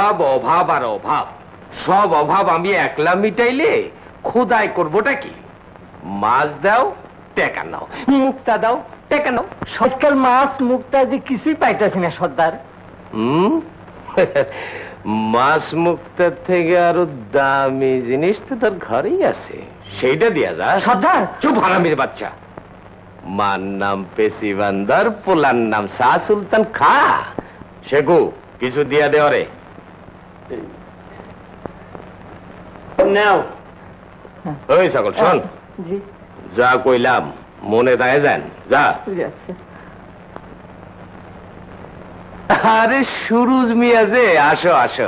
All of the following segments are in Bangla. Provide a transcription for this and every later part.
অভাব অভাব আর অভাব, সব অভাব আমি একলা মিটাইলে খোদাই করবোটা কি? মাছ দাও টাকা নাও, মুক্তা দাও টাকা নাও। সরকার মাছ মুক্তা যে কিছুই পাইতেছি না সর্দার। মাছ মুক্তার থেকে আরো দামি জিনিস তো তোর ঘরেই আছে, সেইটা দিয়া যা। সর্দার চুপ হারামির বাচ্চা। মার নাম পেশি বান্দার, পোলার নাম শাহ সুলতান খা। শেখু কিছু দিয়া দে ওরে। নাও। ওই সকল শোন, জি যা কইলাম মনে থাকে যান, যা। আরে সুরুজ মিয়া যে, আসো আসো।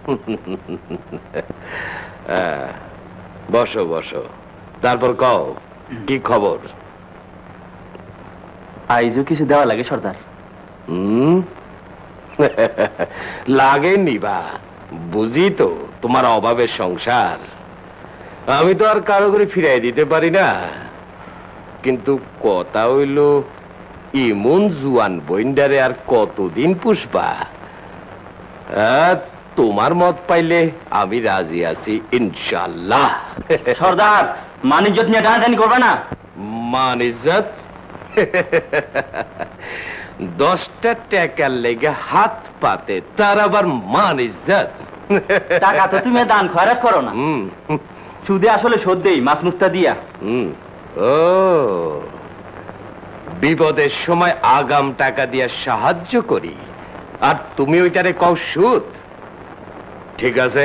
বসো বসো, তারপর কও কি খবর? আইজও কিছু দেওয়া লাগে সর্দার? লাগে নিবা, বুঝি তো তোমার অভাবের সংসার। আমি তো আর কারো করে ফিরাই দিতে পারি না, কিন্তু কথা হইল ইমন জুয়ান বইন্ডারে আর কতদিন পুষবা? তোমার মত পাইলে আমি রাজি আছি ইনশাল্লাহ। সর্দার মান ইজ্জত নিয়ে টানাটানি করবে না? মান ইজ্জত? 10টা টাকার লেগে হাত পাতে, তার আবার মান ইজ্জত? টাকা তো তুমি দান খয়রাত করো না, সুদে আসলে শোধ দেই মাছ মুক্তা দিয়া। ও, বিপদের সময় আগাম টাকা দিয়া সাহায্য করি, আর তুমি ওইটারে কও সুদ? ঠিক আছে,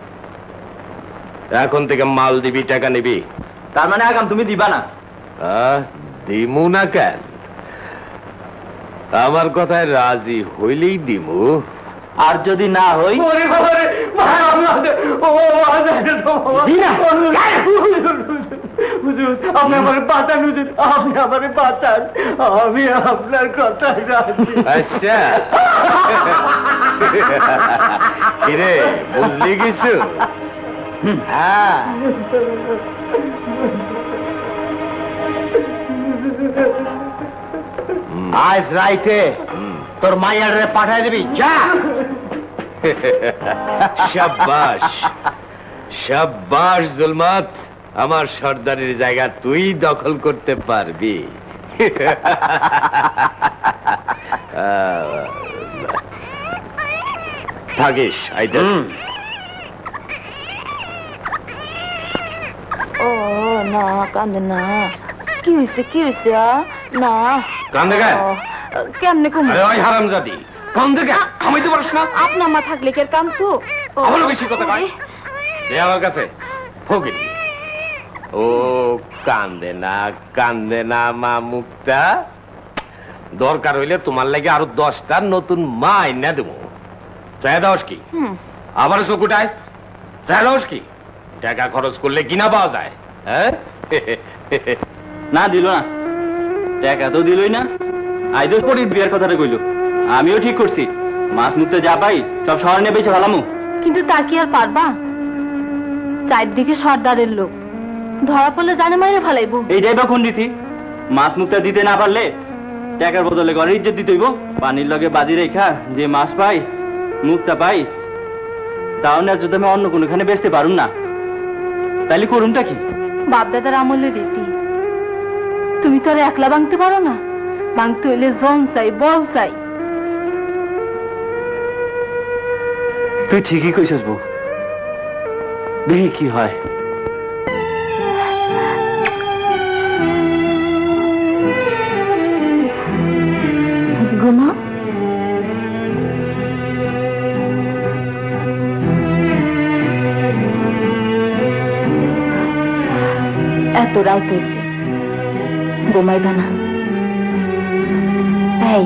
এখন থেকে মাল দিবি, টাকা নিবি। তার মানে আগাম তুমি দিবা না? দিমু না কেন, আমার কথায় রাজি হইলেই দিমু। আর যদি না হই? আপনি আমার বাঁচান, আপনি আমার বাঁচান, আমি আপনার কথা রাজি। আচ্ছা কিরে, বুঝলি কিছু? হ্যাঁ, আজ রাইতে তোর মাইয়ারে পাঠাই দিবি, যা। শাবাশ শাবাশ জুলমাত, আমার সর্দারের জায়গা তুই দখল করতে পারবি। থাকিস আইতে। ও না, কান্দে না। কি হয়েছে কি হয়েছে? না কান্দে কেন? কেমনে কম? আরে ওই হারামজাদি, কান্দে কেন? থামাইতে পারিস না? আপনার মা থাকলে কি আর কান্দতো? আবার বেশি কথা কয়। দে আমার কাছে ফকির। ও কান্দে না মা মুক্তা, দরকার হইলে তোমার লাগে আরো 10টা নতুন মা এনে দেবো। চাই দাওস কি? আবার চকুটায় চাই দাওস কি? টাকা খরচ করলে কিনা পাওয়া যায়? হ্যাঁ, না দিল না, টাকা তো দিলই না। আইজ পরির বিয়ের কথাটা কইল, আমিও ঠিক করছি, মাছ মুক্তে যা পাই সব শহর নিয়ে বেঁচে ফেলামু। কিন্তু তা কি আর পারবা? চারদিকে সর্দারের লোক, ধরা পড়লে জানে মাইরে ফেলাইবো। এইটাই বা কোন রীতি? মাছ মুক্তা দিতে না পারলে টাকার বদলে ঘরের ইজ্জত দিতে হইব। পানির লগে বাজি রেখা যে মাছ পাই মুক্তা পাই, তাও ন্যায্য দামে অন্য কোনোখানে বেচতে পারুম না, তাইলে করুমটা কি? বাপদাদার আমলের রীতি, তুমি তো আর একলা ভাঙতে পারো না। ভাঙতে হইলে জন চাই, বল চাই। তুই ঠিকই কইছিস বউ, দেখি কি হয়। গুনা এত রাত হয়েছে, ঘুমাইবা না? এই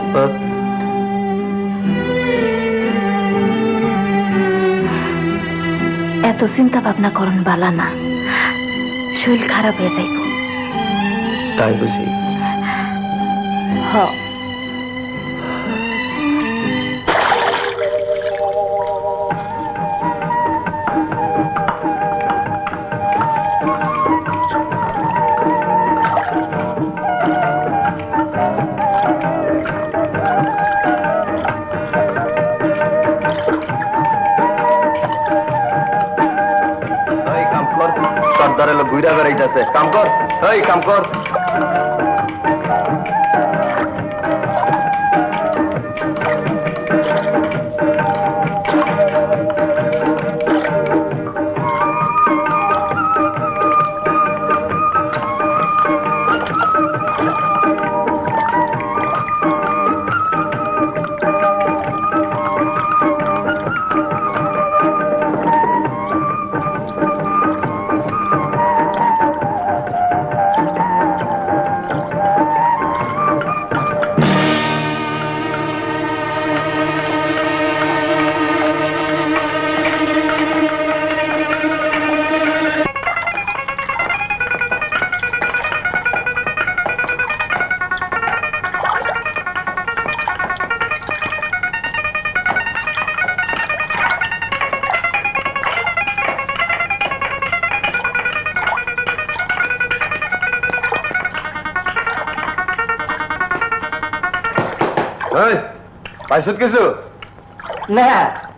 এত চিন্তা ভাবনা করন বালা না, শরীর খারাপ হয়ে যাইব। তাই বুঝি? হ, ঘুরা বেড়াইতেছে। কাম কর, এই কাম কর। পাইছত কিছু না।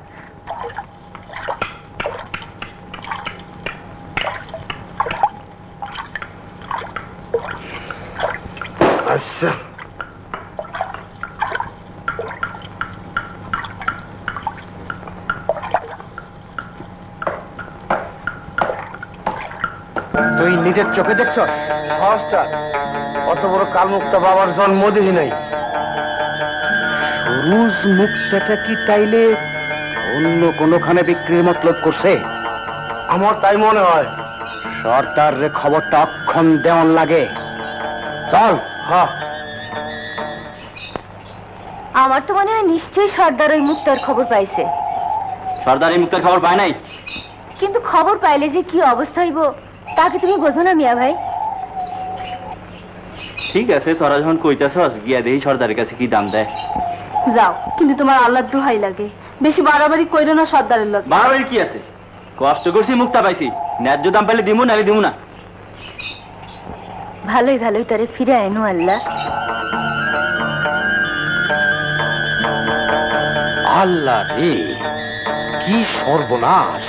আচ্ছা, তুই নিজের চোখে দেখছ? অত বড় কালমুক্তা বাবার জন্ম দেখি নাই। সরুজ মুক্তাটা কি তাইলে অন্য কোনোখানে বিক্রির মতলব করছে? আমার তাই মনে হয়। সর্দার রে খবরটা অক্ষণ দেওয়ান লাগে। চল। হ্যাঁ, আমার তো মনে হয় নিশ্চয়ই সর্দার ওই মুক্তার খবর পাইছে। সর্দার এই মুক্তার খবর পায় নাই? কিন্তু খবর পাইলে যে কি অবস্থা হইব তা কি তুমি বোঝো না মিয়া ভাই? ঠিক আছে, তোরা যখন কইতাছস গিয়া দেই সর্দারের কাছে কি দাম দেয়। যাও, কিন্তু তোমার আল্লাহর দোহাই লাগে, বেশি বাড়াবাড়ি কইরো না সর্দারের লোক। বাড়াবাড়ি কি আছে? কষ্ট করছি, মুক্তা পাইছি, ন্যায্য দাম পাইলে দিমু, নাহলে দিমু না। ভালোই ভালোই তারে ফিরে আইনো আল্লাহ। আল্লাহ রে, কি সর্বনাশ!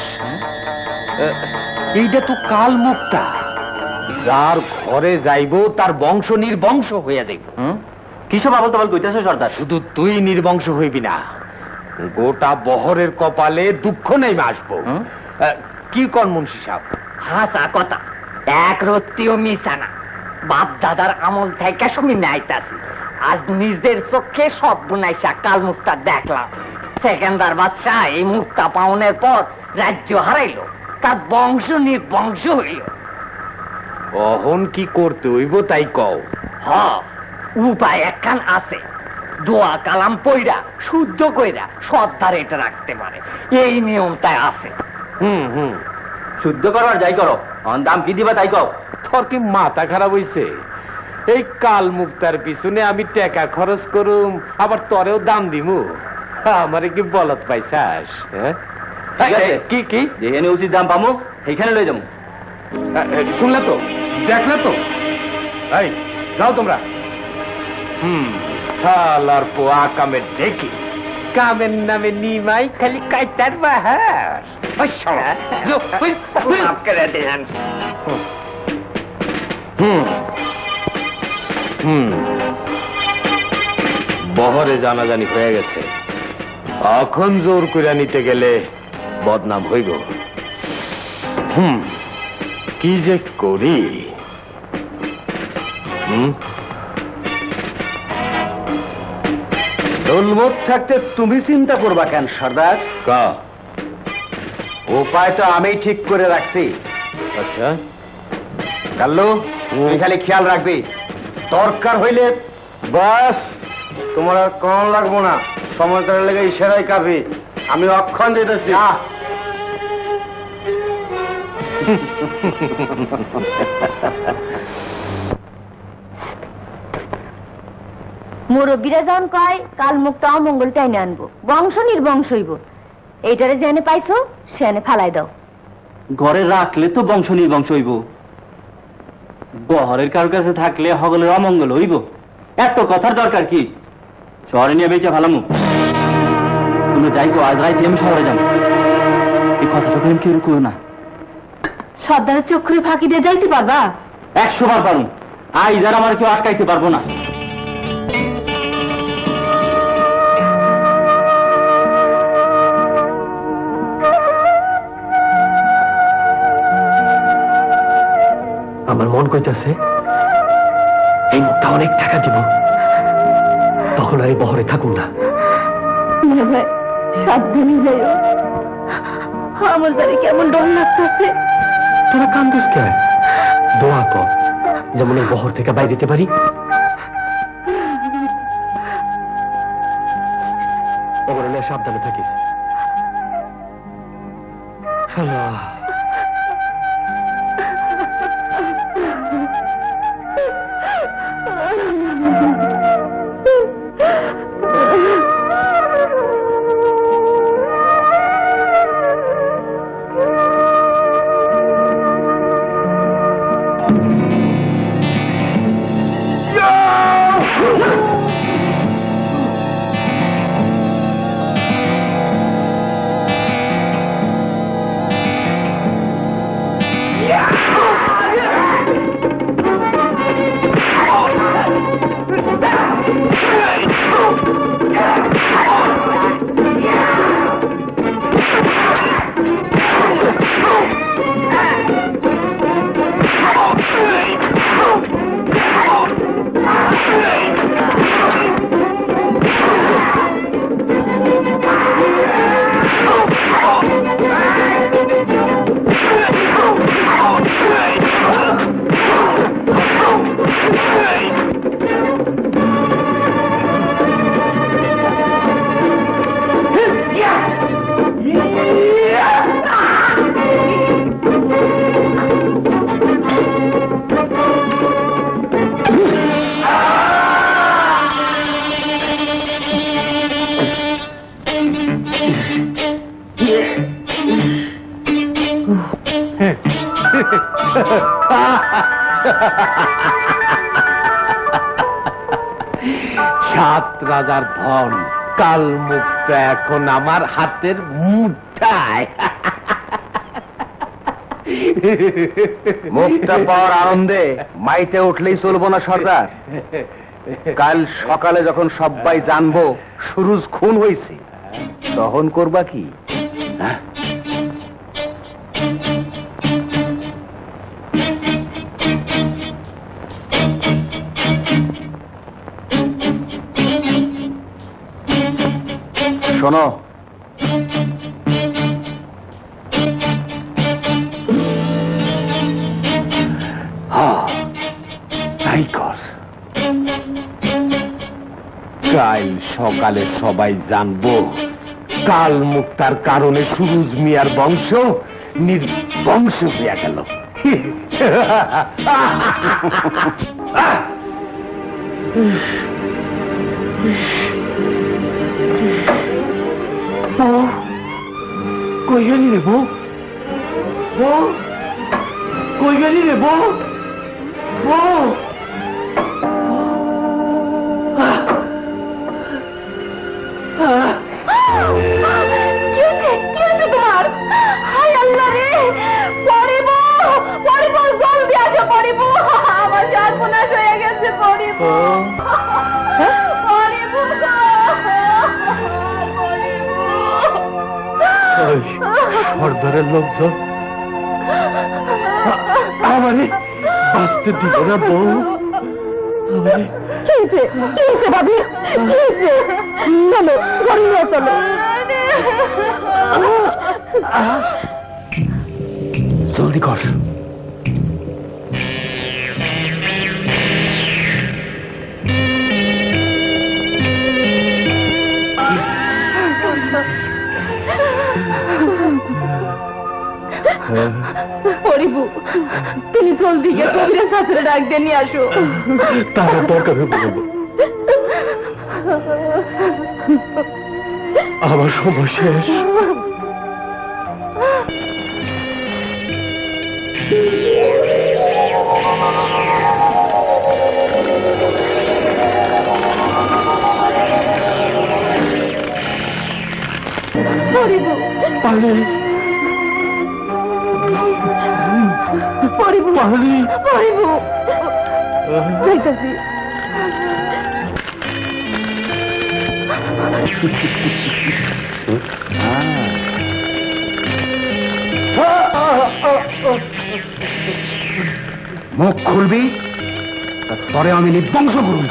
এইটা তো কাল মুক্তা। যার ঘরে যাইব তার বংশ নির্বংশ হইয়া যাইব। কিসব আবল তাবল কইতাছ সর্দার? শুধু তুই নির্বংশ হইবি না, গোটা বহরের কপালে দুঃখ নেমে আসবো। কি কর মুন্সি সাহেব? হাসা কথা, এক রত্তিও মিশা না। বাপ দাদার আমল থেকে শুনি নাইতাছি, আজ নিজের চোখে সব বুনাইসা কাল মুক্তা দেখলাম। সেকেন্দার বাদশাহ এই মুক্তা পাওনের পর রাজ্য হারাইল, তার বংশ নির্বংশ হইল। অহন কি করতে হইব তাই কও। হ, উপায় একখান আছে। দোয়া কালাম পইরা শুদ্ধ কইরা সর্দার এটা রাখতে পারে, এই নিয়মটাই আছে। হুম, শুদ্ধ করো আর যাই করো, দাম কি দিবা তাই কও। তোর কি মাথা খারাপ হইছে? এই কাল মুক্তার পিছনে আমি টাকা খরচ করুম, আবার তরেও দাম দিমু? আমারে কি বলত পাইছাস? কি কি যেখানে উচিত দাম পামু সেইখানে লই যাবো। শুনলে তো, দেখলে তো? এই যাও তোমরা। খালার পোয়া কামের দেখি, কামের নামে নিমাই খালি কাইটার বাহার। বহরে জানাজানি হয়ে গেছে, এখন জোর করে নিতে গেলে বদনাম হইব। কি যে করি? দলমত থাকতে তুমি চিন্তা করবা কেন সর্দার? উপায় তো আমি ঠিক করে রাখছি। আচ্ছা, কাল্লু তুই খালি খেয়াল রাখবি, দরকার হইলে বাস, তোমার আর কম লাগবো না। সময় করে লেগে ইশারাই কাফি। আমি অক্ষণ যেতেছি। মুরব্বীরা যখন কয় কাল মুক্তা অমঙ্গল টাইনে আনবো, বংশ নির্বংশ হইব, এইটারে যে এনে পাইছো সে এনে ফালাই দাও। ঘরে রাখলে তো বংশ নির্বংশ হইব, বহরের কারোর কাছে থাকলে হগলের অমঙ্গল হইব। এত কথার দরকার কি? শহরে নিয়ে বেঁচে ভালামু। তুমি যাই গো, আজ রাইতে আমি শহরে যাবো। এই কথাটা কেউ কেউ করো না। সর্দারের চক্ষুরে ফাঁকি দিয়ে যাইতে পারবা? 100 বার পারুম। আই যারা আমার কেউ আটকাইতে পারবো না। আমার মন কইতাছে এই মুখটা অনেক টাকা দিব, তখন আর এই বহরে থাকুন না। ভাই সাবধানে যাইও, আমার বাড়ি কেমন ডর লাগতেছে। তোরা কান্দুস কে? দোয়া কর যেমন এই বহর থেকে বাইরে যেতে পারি। এবার সাবধানে থাকিস। আল্লাহ সাত রাজার ধন কাল মুক্ত এখন আমার হাতের মুঠায়। মুখটা পাওয়ার আনন্দে মাইতে উঠলেই চলবো না সর্দার। কাল সকালে যখন সবাই জানবো সুরুজ খুন হয়েছে, তখন করবা কি? হ্যাঁ, শোনো, তাই কর। কাল সকালে সবাই জানবো কাল মুক্তার কারণে সুরুজ মিয়ার বংশ নির্বংশ হইয়া গেল। কই গেলি রে বউ? বউ কই গেলি রে বউ? বউ তোমার? হায় আল্লাহ রে, পড়িব পড়িব, জলদি আসো পড়িব, আমার সর্বনাশ হয়ে গেছে। পড়িব পড়িব সর্দারের লোকজন আমারে বাঁচতে দিব না বউ। ভাবি চলো, ঘরে নিয়ে চলো। জলদি কর। পরিবু, তুমি জলদি গিয়ে কবিরের শাশুড়ে ডাক দিয়ে নিয়ে আসো। তার দরকার হবে বলবো, আমার সময় শেষ। পরিবু পালে পরিবু পরিবু যাইতাছি। মুখ খুলবি তারপরে আমি নির্বংশ করব।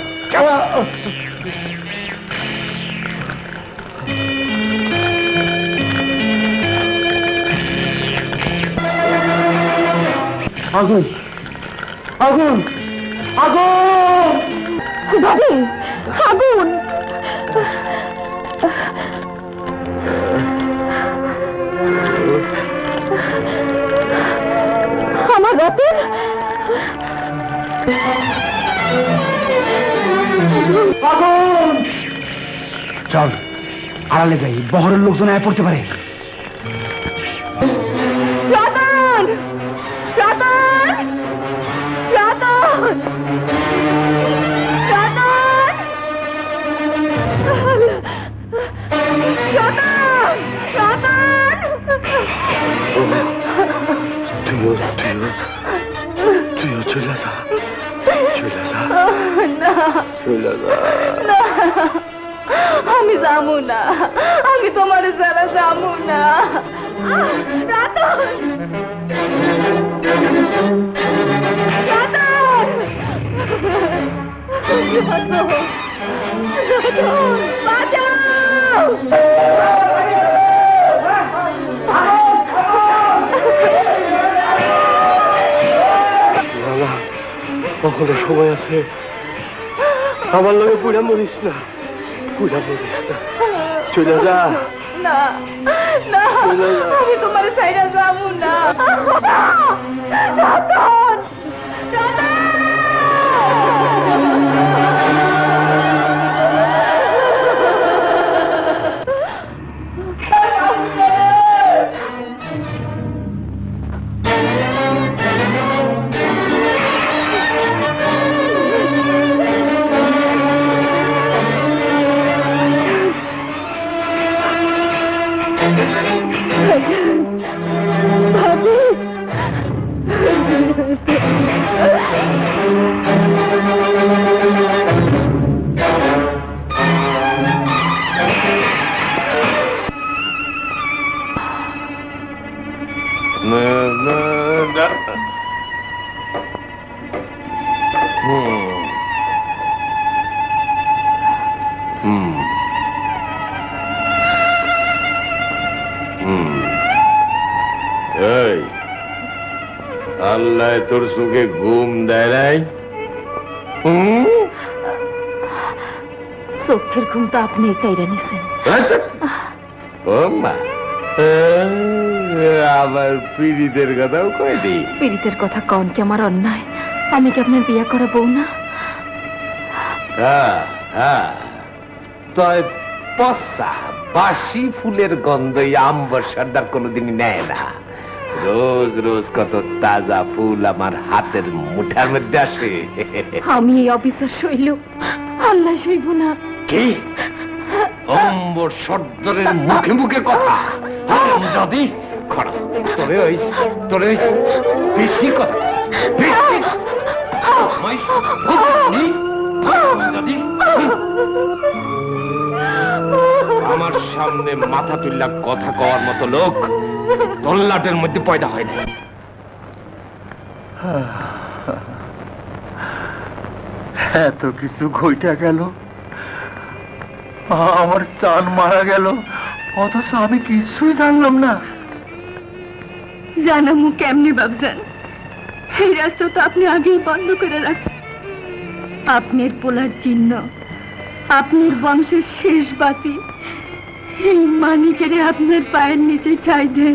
আগুন আগুন আগুন ভাবি আগুন আমার রাতের আগুন। চল আড়ালে যাই, বহরের লোকজন আয় পড়তে পারে। রতন রতন রতন রতন রতন তুইও চলে যা, না আমি যাবো না, আমি তোমার ছাড়া যাবো না। রতন রতন বাঁচাও। কখনো সময় আছে, আমার লগে পুরা মরিস না, পুরা মরিস না, চলে যা। না না আমি তোমার সাইডে যাবো না। রতন ভাবি আল্লাহ তোর চোখে ঘুম দেয় নাই? চোখের ঘুম তো আপনি কাইরা নিছেন। ও মা, আবার পীড়িতের কথাও কয় দি। পীড়িতের কথা কন কি আমার অন্যায়? আমি কি আপনার বিয়ে করা বউ না? তয় পশা বাসি ফুলের গন্ধ আম্বর সর্দার কোনোদিনই নেয় না। রোজ রোজ কত তাজা ফুল আমার হাতের মুঠার মধ্যে আসে। আমি এই অফিসার সইল, আল্লাহ সইব না। কি অম্বর সর্দারের মুখে মুখে কথা? যদি খড়া তোরে বেশি কথা বেশি আমার সামনে মাথা তুল্লা কথা কওয়ার মতো লোক তল্লাটের মধ্যে পয়দা হয় না। এত কিছু ঘইটা গেল, আমার চান মারা গেল, অথচ আমি কিছুই জানলাম না। জানামু কেমনি বাবজান? এই রাস্তা তো আপনি আগেই বন্ধ করে রাখেন। আপনার পোলার চিহ্ন, আপনার বংশের শেষ বাতি, এই মানিকেরে আপনার পায়ের নিচে ঠাই দেন।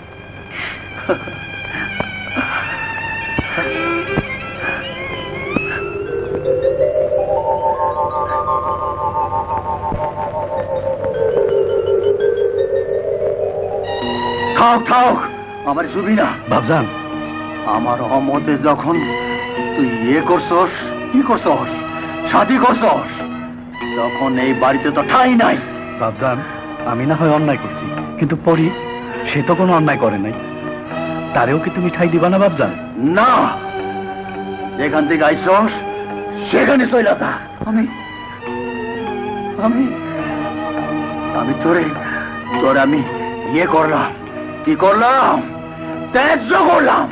থাক থাক, আমার ছবি না বাবজান, আমার অমতে যখন তুই ইয়ে করছস, কি করছস, শাদি করছস, তখন এই বাড়িতে তো ঠাঁই নাই। বাবজান, আমি না হয় অন্যায় করছি, কিন্তু পরি সে তো কোনো অন্যায় করে নাই, তারেও কি তুমি ঠাই দিবা না বাবজান? না, যেখান থেকে আইসস সেখানে চলে যা। আমি আমি আমি তোরে আমি ইয়ে করলাম, কি করলাম, ত্যায্য করলাম।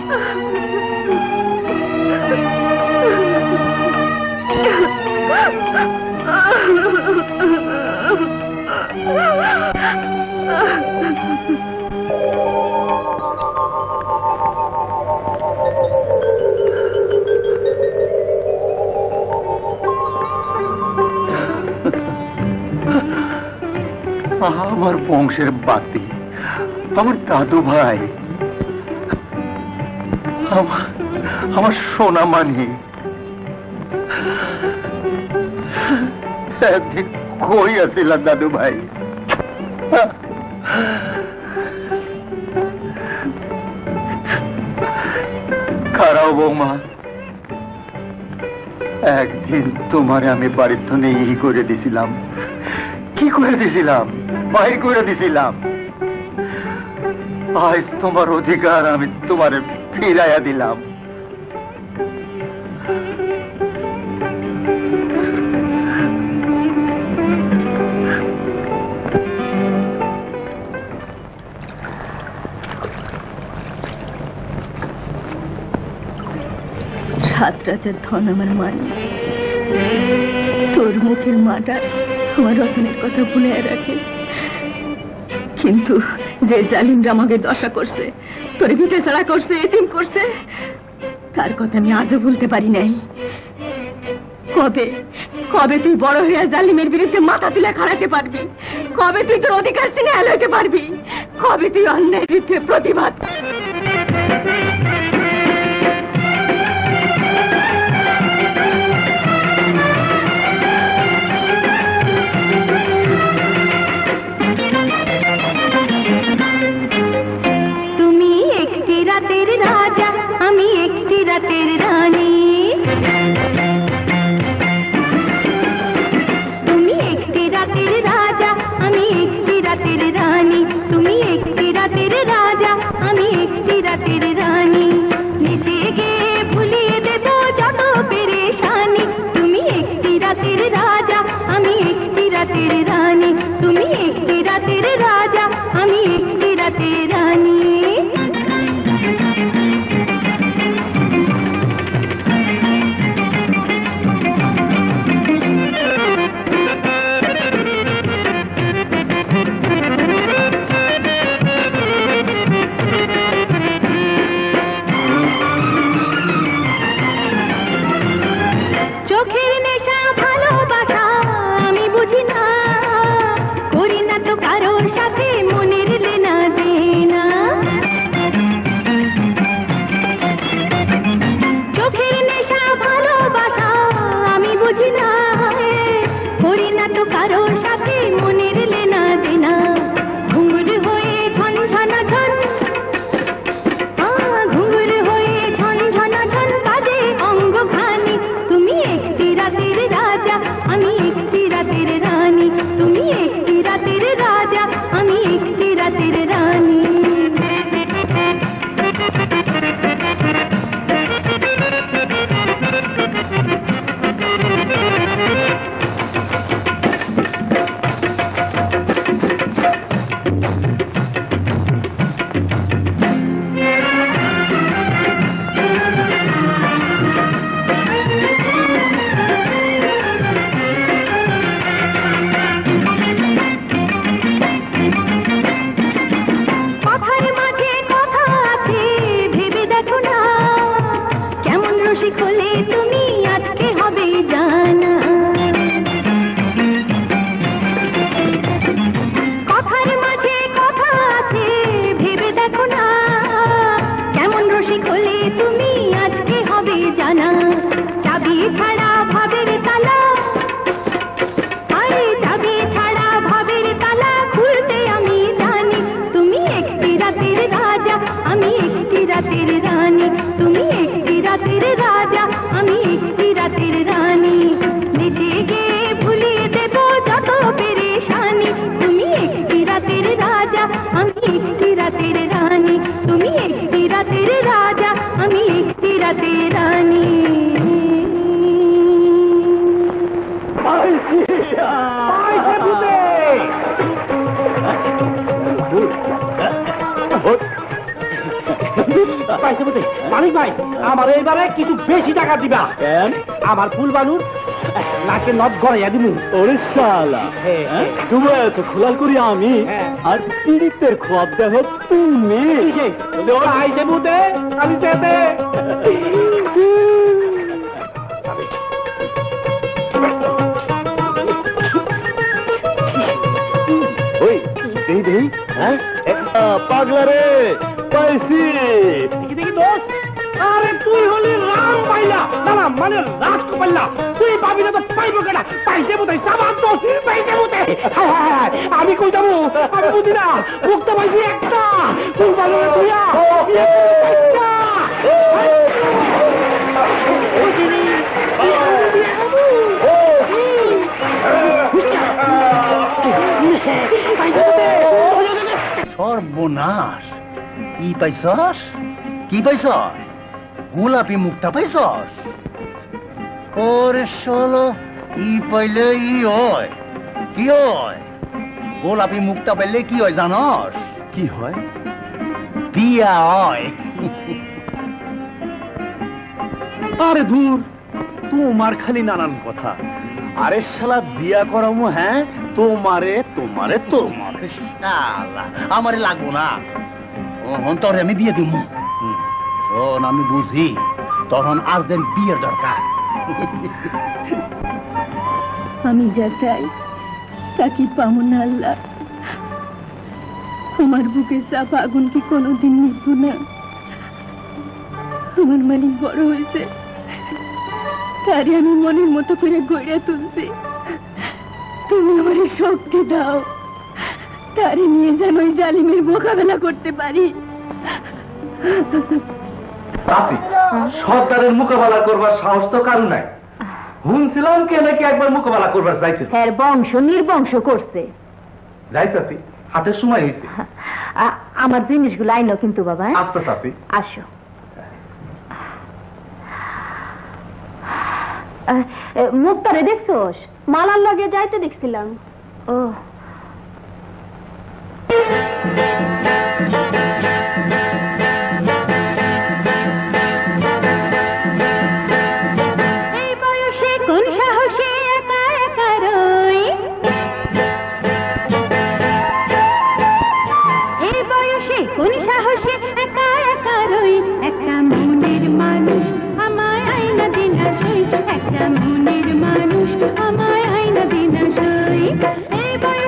আমার বংশের বাতি, আমার দাদু ভাই, আমার সোনা মানি একদিন কই আসিলাম দাদু ভাই? খারাও বৌমা, একদিন তোমারে আমি বাড়ির ধনে ই করে দিছিলাম, কি করে দিছিলাম, বাইর করে দিছিলাম। আজ তোমার অধিকার আমি তোমারে ফিরাইয়া দিলাম। সাত রাজার ধন আমার মানে, তোর মুখের মাটা আমার রতনের কথা ভুলে রাখে। কিন্তু যে জালিমরা আমাকে দশা করছে, তোর ভিটে ছাড়া করছে, এতিম করছে, তার কথা আমি আজও ভুলতে পারি নাই। কবে কবে তুই বড় হয়ে জালিমের বিরুদ্ধে মাথা তুলে খাড়াতে পারবি? কবে তুই তোর অধিকার চিনে লইতে পারবি? কবে তুই অন্যায়ের বিরুদ্ধে প্রতিবাদ? তুমি একটি রাতের রাজা, আমি একটি রাতের রানী। তুমি একটি রাতের রাজা, আমি একটি রাতের রানী। তুমি একটি রাতের রাজা, আমি একটি রাতের রানী। নিচে গিয়ে ভুলিয়ে দেব যত পেরেশানি। তুমি একটি রাতের রাজা, আমি একটি রাতের রানী। তুমি একটি রাতের রাজা, আমি একটি রাতের রানী। মালিক ভাই আমার এইবারে কিছু বেশি টাকা দিবা আমার ফুল বানুর নাকে নদ গড়াইয়া দিমু। ওরে শালা তুমি এত খোলাল করি আমি আর পীড়িতের খোয়াব দেহ তুমি আই দেবু দে আমি দেবে ওই দেই দেই হ্যাঁ পাগলা রে পাইছি দেখি দোষ। আরে তুই হলি রাম পাইলা না না মানে রাত পাইলা তুই পাবি না তো পাইবো কেনা পাইছে বোধহয় সাবান তো পাইছে বোধহয় আমি কই যাবো আমি বুঝি না মুক্ত পাইছি একটা তুই ভালো তুইয়া সর্বনাশ কি পাইছস কি পাইছস গোলাপি মুখটা পাইছস ওরে শোলো ই পাইলে ই হয় কি হয় গোলাপি মুখটা পাইলে কি হয় জানস কি হয় বিয়া হয় আরে দূর তোমার খালি নানান কথা আরে শালা বিয়া করামু হ্যাঁ তোমারে তোমারে তোমারে শালা আমারে লাগবো না তখন তোরে আমি বিয়ে দিব তখন আমি বুঝি তখন আর্জেন্ট বিয়ের দরকার আমি যা চাই তা কি পাবো না আল্লাহ? আমার বুকে চাপ আগুন কি কোনোদিন নিব না? আমার মালিক বড় হয়েছে, তারে আমি মনের মতো করে গড়িয়া তুলছি। তুমি আমার এই শক্তি দাও, তারে নিয়ে যেন ওই জালিমের মোকাবেলা করতে পারি। সরকারের মোকাবেলা করবার সাহস তো কারণ নাই। শুনছিলাম কে নাকি একবার মোকাবেলা করবার যাইছে, এর বংশ নির্বংশ করছে। যাইতাছি হাটের সময় হয়েছে। আমার জিনিসগুলো আইনো কিন্তু বাবা। আস্তে চাচি আসো। মুক্তারে দেখছোস? মালার লগে যাইতে দেখছিলাম। ও এই বয়সে কোন সাহসে একা একা রই, এই বয়সে কোন সাহসে একা একা রই, একটা মনের মানুষ আমায় আইনা দিনা সই, একটা মনের মানুষ আমায় আইনা দিনা সই। এই বয়সে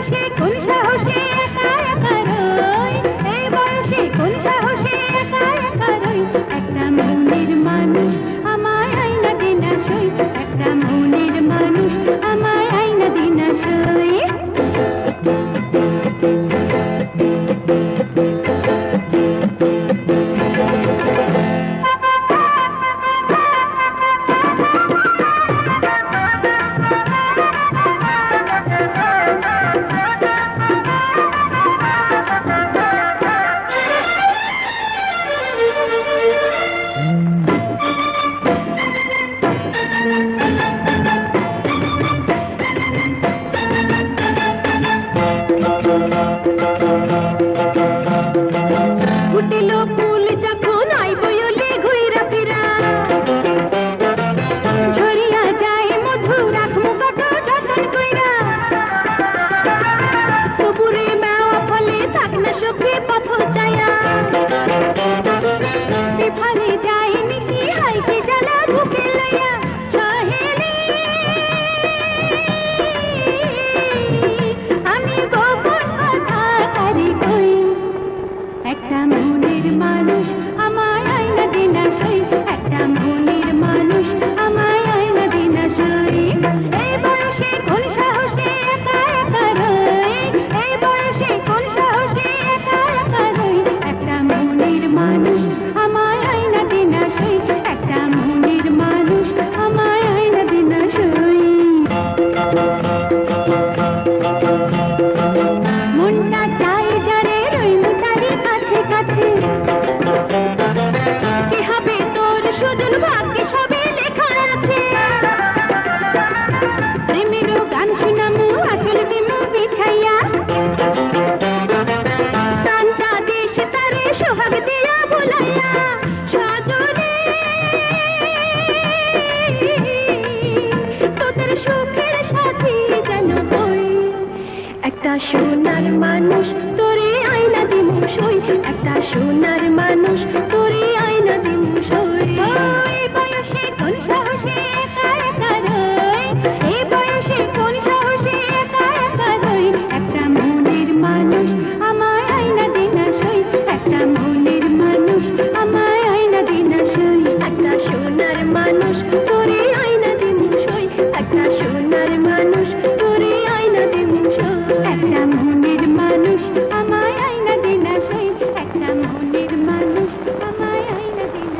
একটা সোনার মানুষ তোরে আয়না দিমু সই এই বয়সে কোন সাহসে একা একা রই এই বয়সে কোন সাহসে একা একা রই একটা মনের মানুষ আমায় আয়না দিনা সই একটা মনের মানুষ আমায় আয়না দিনা সই একটা সোনার মানুষ তোরে আয়না দিমু সই একটা সোনার মানুষ তোরে আয়না দিমু সই একটা মনের মানুষ আমায় আয়না দিনা সই একটা মনের মানুষ আমায় আয়না দিনা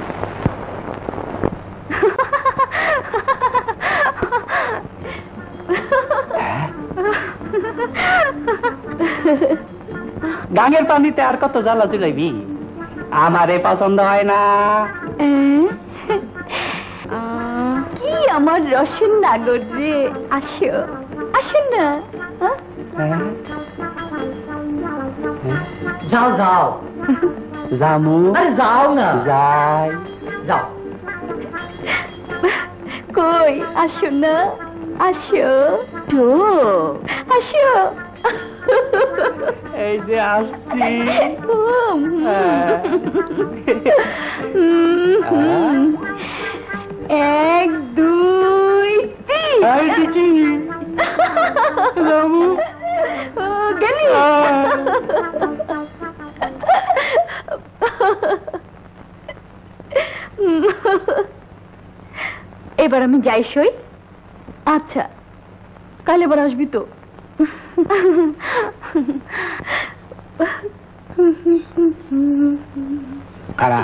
গাঙের পানিতে আর কত জ্বালা চুলাইবি আমারে পছন্দ হয় না। কি আমার রসের নাগর রে, আসো আসো না। যাও যাও জামু আরে যাও না যাই যাও কই আসো না, আসো তো আসো। এই যে আসছি। এক দুই তিন। এই দিদি জামু ও, গেলি? এবার আমি যাই সই। আচ্ছা, কাল এবার আসবি তো? কারা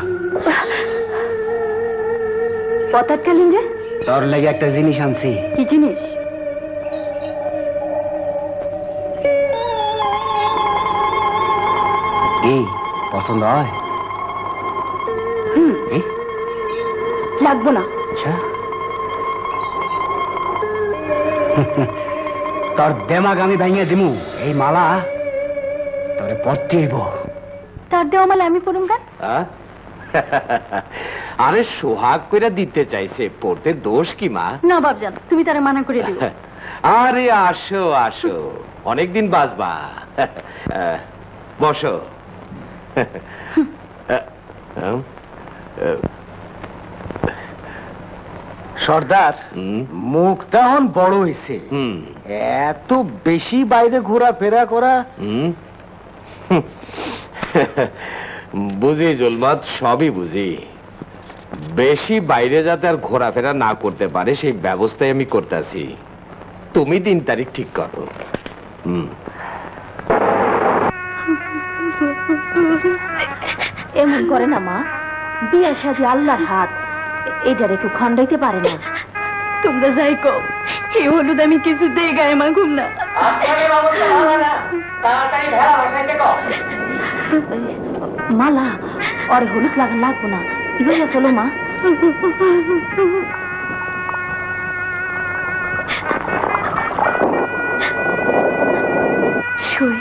পতাত কালীন যে তোর লেগে একটা জিনিস আনছি। কি জিনিস? কি পছন্দ হয়? এ? লাগবো না। আচ্ছা তোর দেমাগ আমি ভেঙে দিমু। এই মালা তোরে পরতে হইব। তার দেওয়া মালা আমি পড়ুম গান? আহ? আরে সোহাগ কইরা দিতে চাইছে, পড়তে দোষ কি মা? না বাবজান, তুমি তারা মানা করে দিও। আরে আসো আসো, অনেকদিন বাঁচবা। বসো। সর্দার, মুখটা এখন বড় হয়েছে, এত বেশি বাইরে ঘোরাফেরা করা। বুঝি জুলমাত, সবই বুঝি। বেশি বাইরে যাতে আর ঘোরাফেরা না করতে পারে সেই ব্যবস্থাই আমি করতেছি। তুমি দিন তারিখ ঠিক করো। এমন করে না মা, বিয়া শাদী আল্লাহর হাত, এটা রেখে খন্ডাইতে পারে না। তোমরা যাই কো, এই হলুদ আমি কিছুতেই গায়ে মাখুম না। মালা ওরে হলুদ লাগান লাগবো না, বুঝে চলো মা। শুই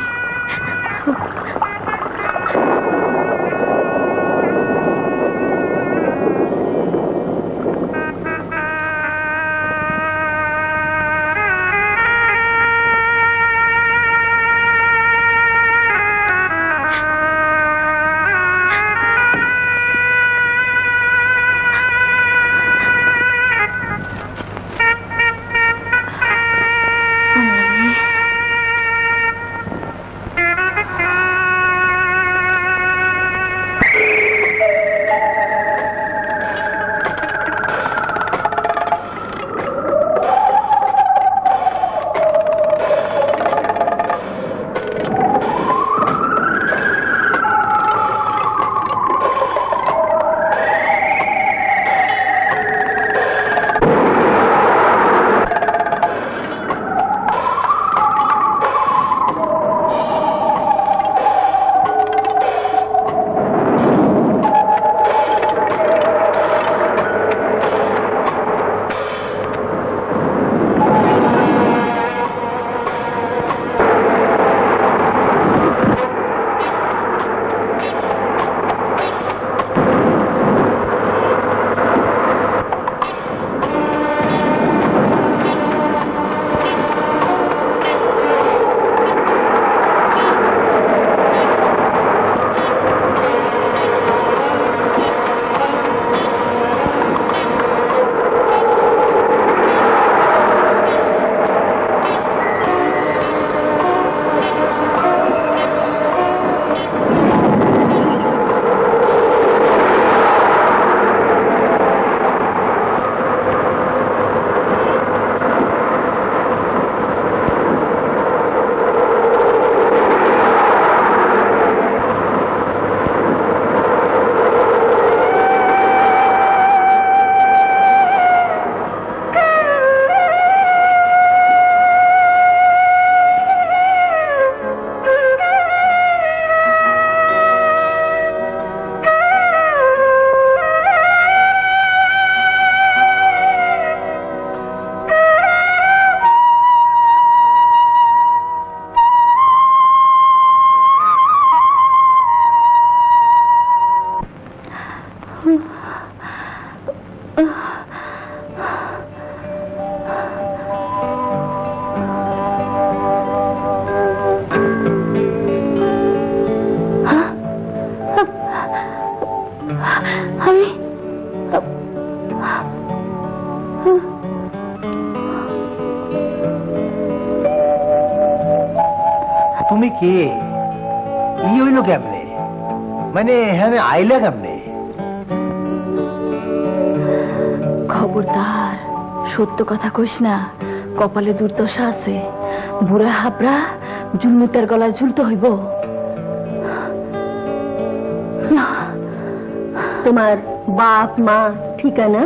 কে ই হইল কেমনে মানে হ্যাঁ আইলা কেমনে খবরদার সত্য কথা কইস না, কপালে দুর্দশা আছে। বুড়া হাবরা জুলমুতার গলায় ঝুলতে হইব। তোমার বাপ মা ঠিকানা?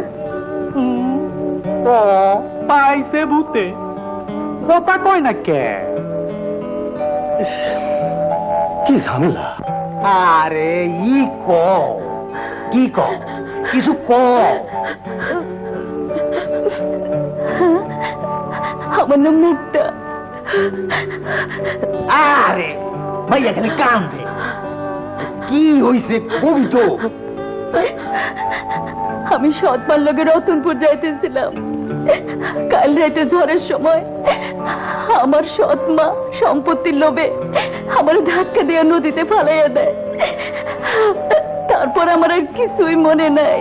পাইছে ভূতে কথা কয় না কে কি ঝামেলা আরে ই ক কি ক কিছু ক আমার নাম মুক্তা। আরে ভাইয়া খালি কান্দে কি হইছে কবি তো আমি সৎমার লগে রতনপুর যাইতেছিলাম। কাল রাতে ঝড়ের সময় আমার সৎমা সম্পত্তির লোভে আমার ধাক্কা দিয়ে নদীতে ফালাইয়া দেয়। তারপর আমার আর কিছুই মনে নাই।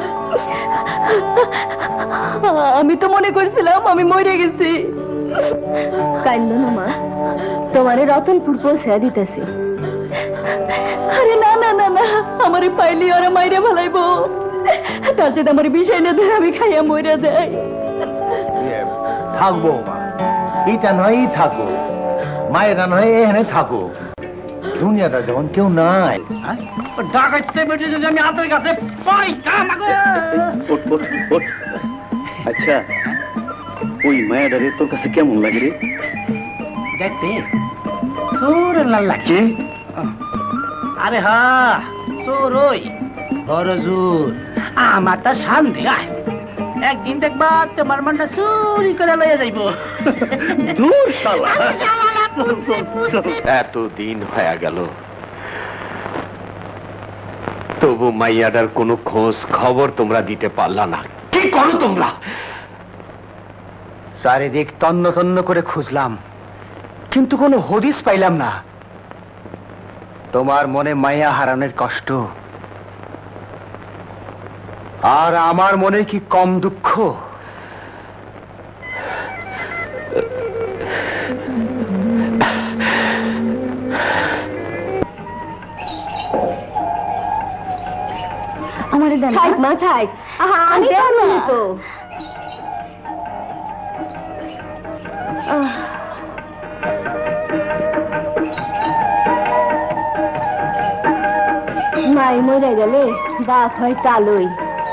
আমি তো মনে করছিলাম আমি মরে গেছি। কাইন্দ না মা, তোমারে রতনপুর পৌঁছায়া দিতেছি। আরে না না না না, আমারে পাইলি ওরা মাইরে ফেলাইব। তার যদি আমার বিষয় না ধরে আমি খাইয়া মইরা দেয়। থাকবো মা, এটা নয় থাকো, মায়েরা নয় এখানে থাকো। দুনিয়াটা যেমন কেউ নাই। ডাকাইতে বেটে যদি আমি হাতের কাছে পাই আচ্ছা ওই মায়াডারে তোর কাছে কেমন লাগে রে? দেখতে সোর লাগে। আরে হা সোর ওই বড় জোর আমারটা শান্তি আয় একদিন দেখবা তোমার মনটা চুরি করে লইয়া যাইব। দূর শালা এতদিন হয়ে গেল তবু মাইয়াটার কোনো খোঁজ খবর তোমরা দিতে পারলা না। কি করো তোমরা? চারিদিক তন্ন তন্ন করে খুঁজলাম, কিন্তু কোনো হদিস পাইলাম না। তোমার মনে মায়া হারানোর কষ্ট, আর আমার মনে কি কম দুঃখ? আমার থাক মা থাক, আমি পারবো না তো। মাই মরে গেলে বাপ হয় কালোই।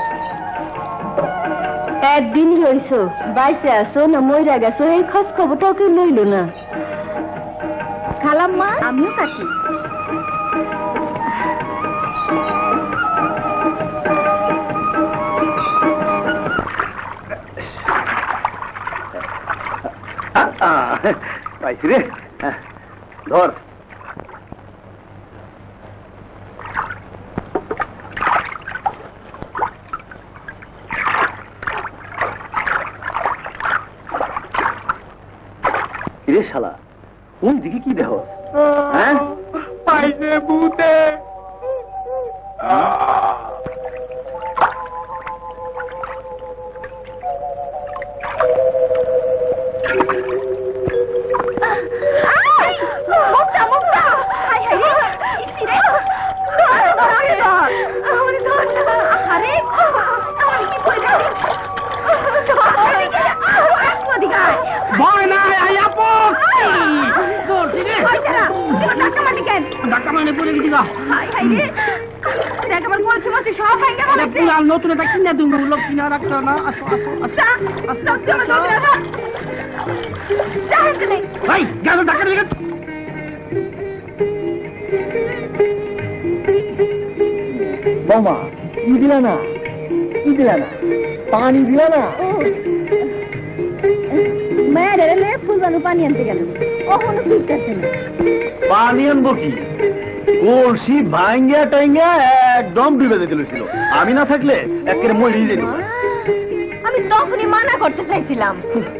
একদিন রইছো, বাইসে আসো না মরে গেছো, এই খোঁজ খবরটাও কেউ লইল না। খালাম্মা আমিও কাটি। পাইছি রে, ধর। রে শালা কোন দিকে কি দেহ? হ্যাঁ পাইছে ভূতে। নতুন এটা কিনে দিব লক্ষ্মীনা রাখছো না। বৌমা কি দিলা না, কি দিলা না, পানি দিলা না? মেয়েরে ফুলবানু পানি আনতে গেল, কখনো ঠিক আছে না। পানি আনবো কি, কলসি ভাঙ্গিয়া টাঙ্গিয়া একদম ডুবে গেছিল। আমি না থাকলে একেবারে মরে যেত। আমি তখনই মানা করতে চাইছিলাম।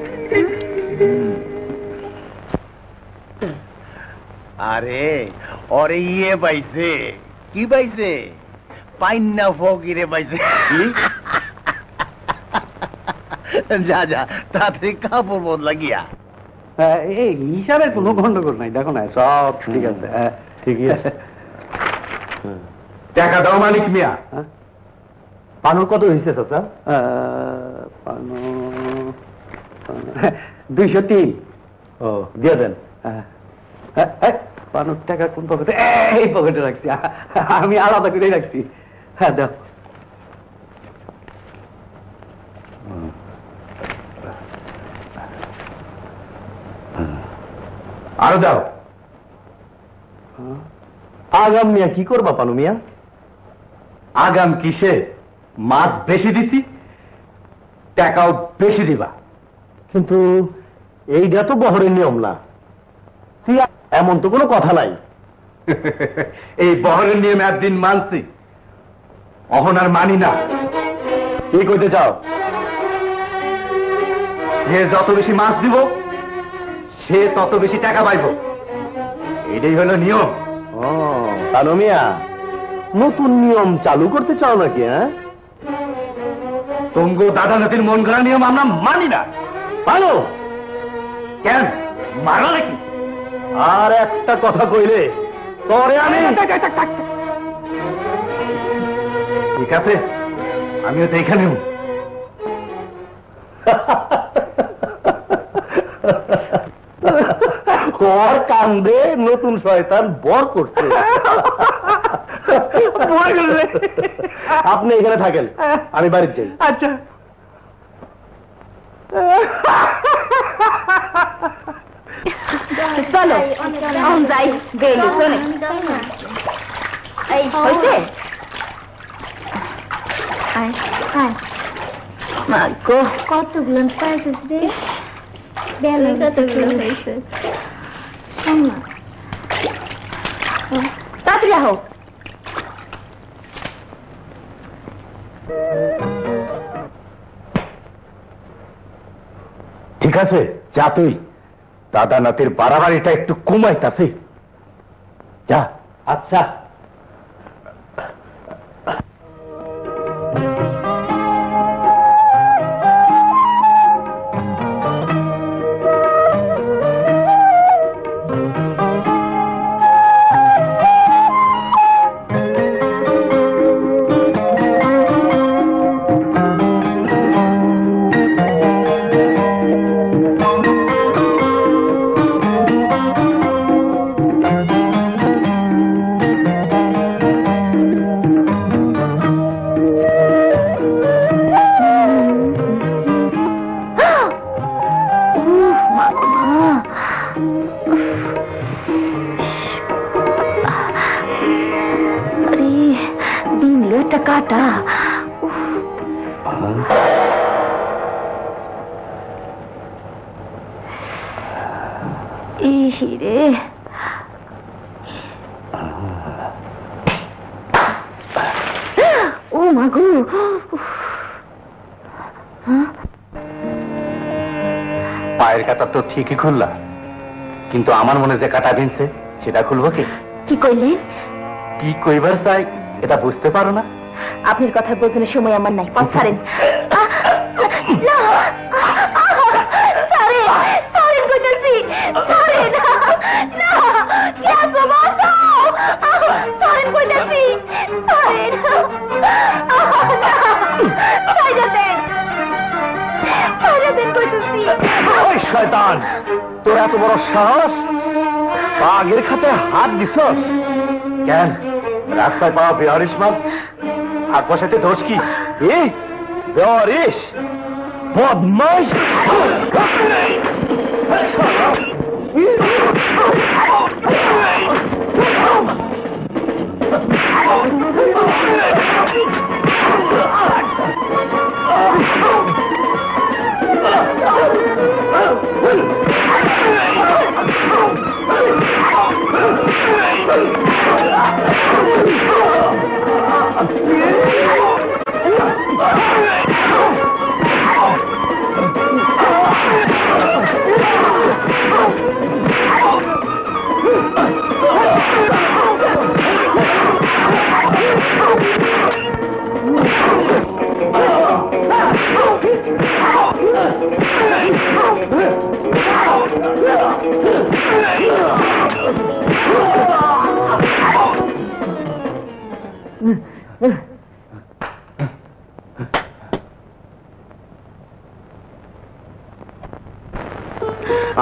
আরে ওরে ইয়ে পাইছে, কি পাইছে? পাইন্না ফকিরে পাইছে। যা যা তাড়াতাড়ি কাপড় বদলা গিয়া। এই হিসাবে কোনো গন্ডগোল নাই, দেখো না সব ঠিক আছে। ঠিকই আছে। টাকা দাও মালিক মিয়া। পানুর কত হয়েছে চাচা? 203। ও দিয়ে দেন। পানুর টাকা কোন পকেটে? এই পকেটে রাখছি, আমি আলাদা করে রাখছি। হ্যাঁ দাও। আরো দাও। আগাম মিয়া কি করবা পানু মিয়া? আগাম কিসে? মাছ বেশি দিছি, টাকাও বেশি দিবা। কিন্তু এইটা তো বহরের নিয়ম না। তুই এমন তো কোনো কথা নাই। এই বহরের নিয়ম একদিন মানছি, অহন আর মানি না। কি কইতে চাও? যে যত বেশি মাছ দিব সে তত বেশি টাকা পাইব, এটাই হলো নিয়ম। ও পানু মিয়া, নতুন নিয়ম চালু করতে চাও নাকি? হ্যাঁ, তঙ্গ দাদা নাতির মন গড়া নিয়ম আমরা মানি না। ভালো কেন মারা নাকি? আর একটা কথা কইলে তোরে আমি। ঠিক আছে, আমিও তো এখানে। ওর কান্দে নতুন শয়তান বর করছে। আপনি এখানে থাকেন, আমি বাড়িতে যাই। আচ্ছা। চলো এখন যাই, গেলি চলে এই হইছে। মাগো কতগুলো পাইছিস রে? কতগুলো হয়েছে? তাড়াতাড়ি আহ। ঠিক আছে, যা তুই। দাদা নাতির বাড়াবাড়িটা একটু কমাইতাছে, যা। আচ্ছা। কাটা রে। ও মাগো, পায়ের কাটা তো ঠিকই খুললা, কিন্তু আমার মনে যে কাটা ভিনছে সেটা খুলবো কি? কি কইলেন? কি কইবার চাই এটা বুঝতে পারো না? আপনার কথা বোঝানোর সময় আমার নাই, পথ ছাড়েন। শয়তান, তোর এত বড় সাহস, বাঘের খাঁচায় হাত দিছস কেন? রাস্তায় পাওয়া বেহারিস মাল আর বসাতে দোষ কি? বেহারিস বদমাইশ।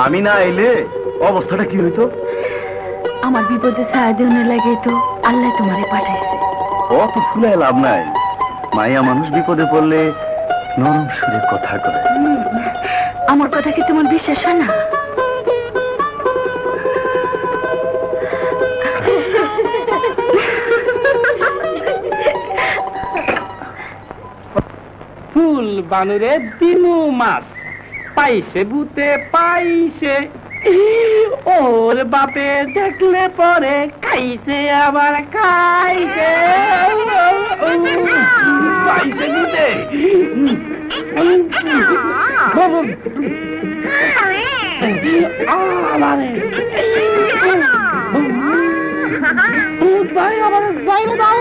আমি না এলে অবস্থাটা কি হইতো? আমার বিপদে ছায়া দেওয়ার লাগে তো আল্লাহ তোমারে পাঠাইছে। অত ফুলে লাভ নাই, মাইয়া মানুষ বিপদে পড়লে নরম সুরে কথা করে। আমার কথা কি তোমার বিশ্বাস হয় না? ফুল বানুরে দিনু মাছ পাইছে ভূতে পাইছে, ওর বাপে দেখলে পরে খাইছে আবার খাইছে, পাইছে ভূতে। ভাই আবার যাইবে দাও।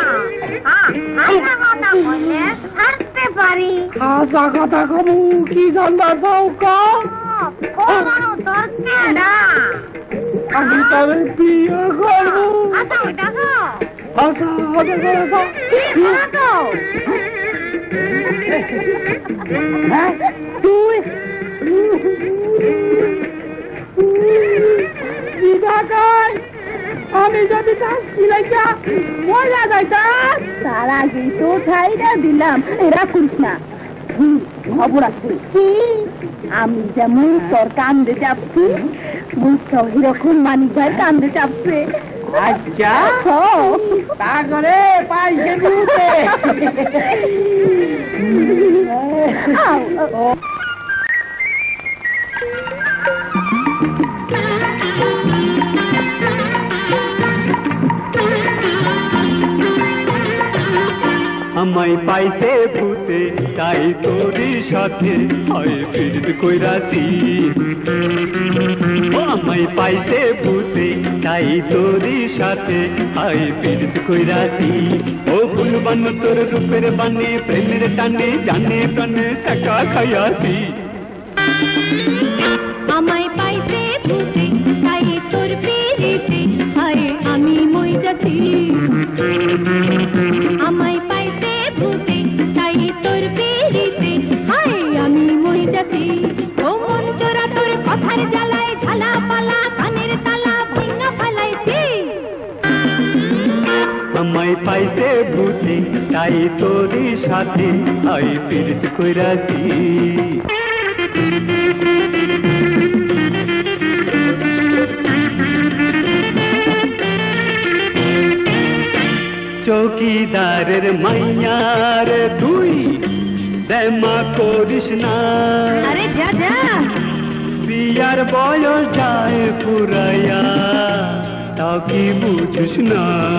আশা কথা কমু কি জানবা চাও কম? আমি তবে বিয়ে করবো। তুই আমি যদি মজা যাইতাম তার আগেই তো ছাইরা দিলাম। এরা করিস না, খবর আছে কি? আমি যেমন তোর কান্দে চাপছি, এরকম মানিক ভাই কান্দে চাপছে। আচ্ছা তা করে পাইছে বুঝতে। আমায় পাইতে ভূতে তাই তোরই সাথে হয় পীড়িত কইরাছি। আমায় পাইতে ভূতে তাই তোরই সাথে হয় পীড়িত কইরাছি। ও ফুলবান তোর রূপের বানে প্রেমের টানে জানে প্রাণে শাখা খাইয়াছি। আমায় পাইতে ভূতে তাই তোর পিড়িতে হায় আমি মই যাচ্ছি। আমায় পাইতে ভূতে তাই তোর পিড়িতে হায় আমি মই যাচ্ছি। ও মন চোরা তোর কথার জ্বালায় ঝালা পালা কানের তালা ভেঙা ফেলাইছি। আমায় পাইতে ভূতে তাই তোরই সাথে হয় পীড়িত কইরাছি। চৌকিদারের মাইয়ার তুই দেমা করিস না। আরে যা যা, বিয়ার বয়স যায় পুরাইয়া তাও কি বুঝিস না।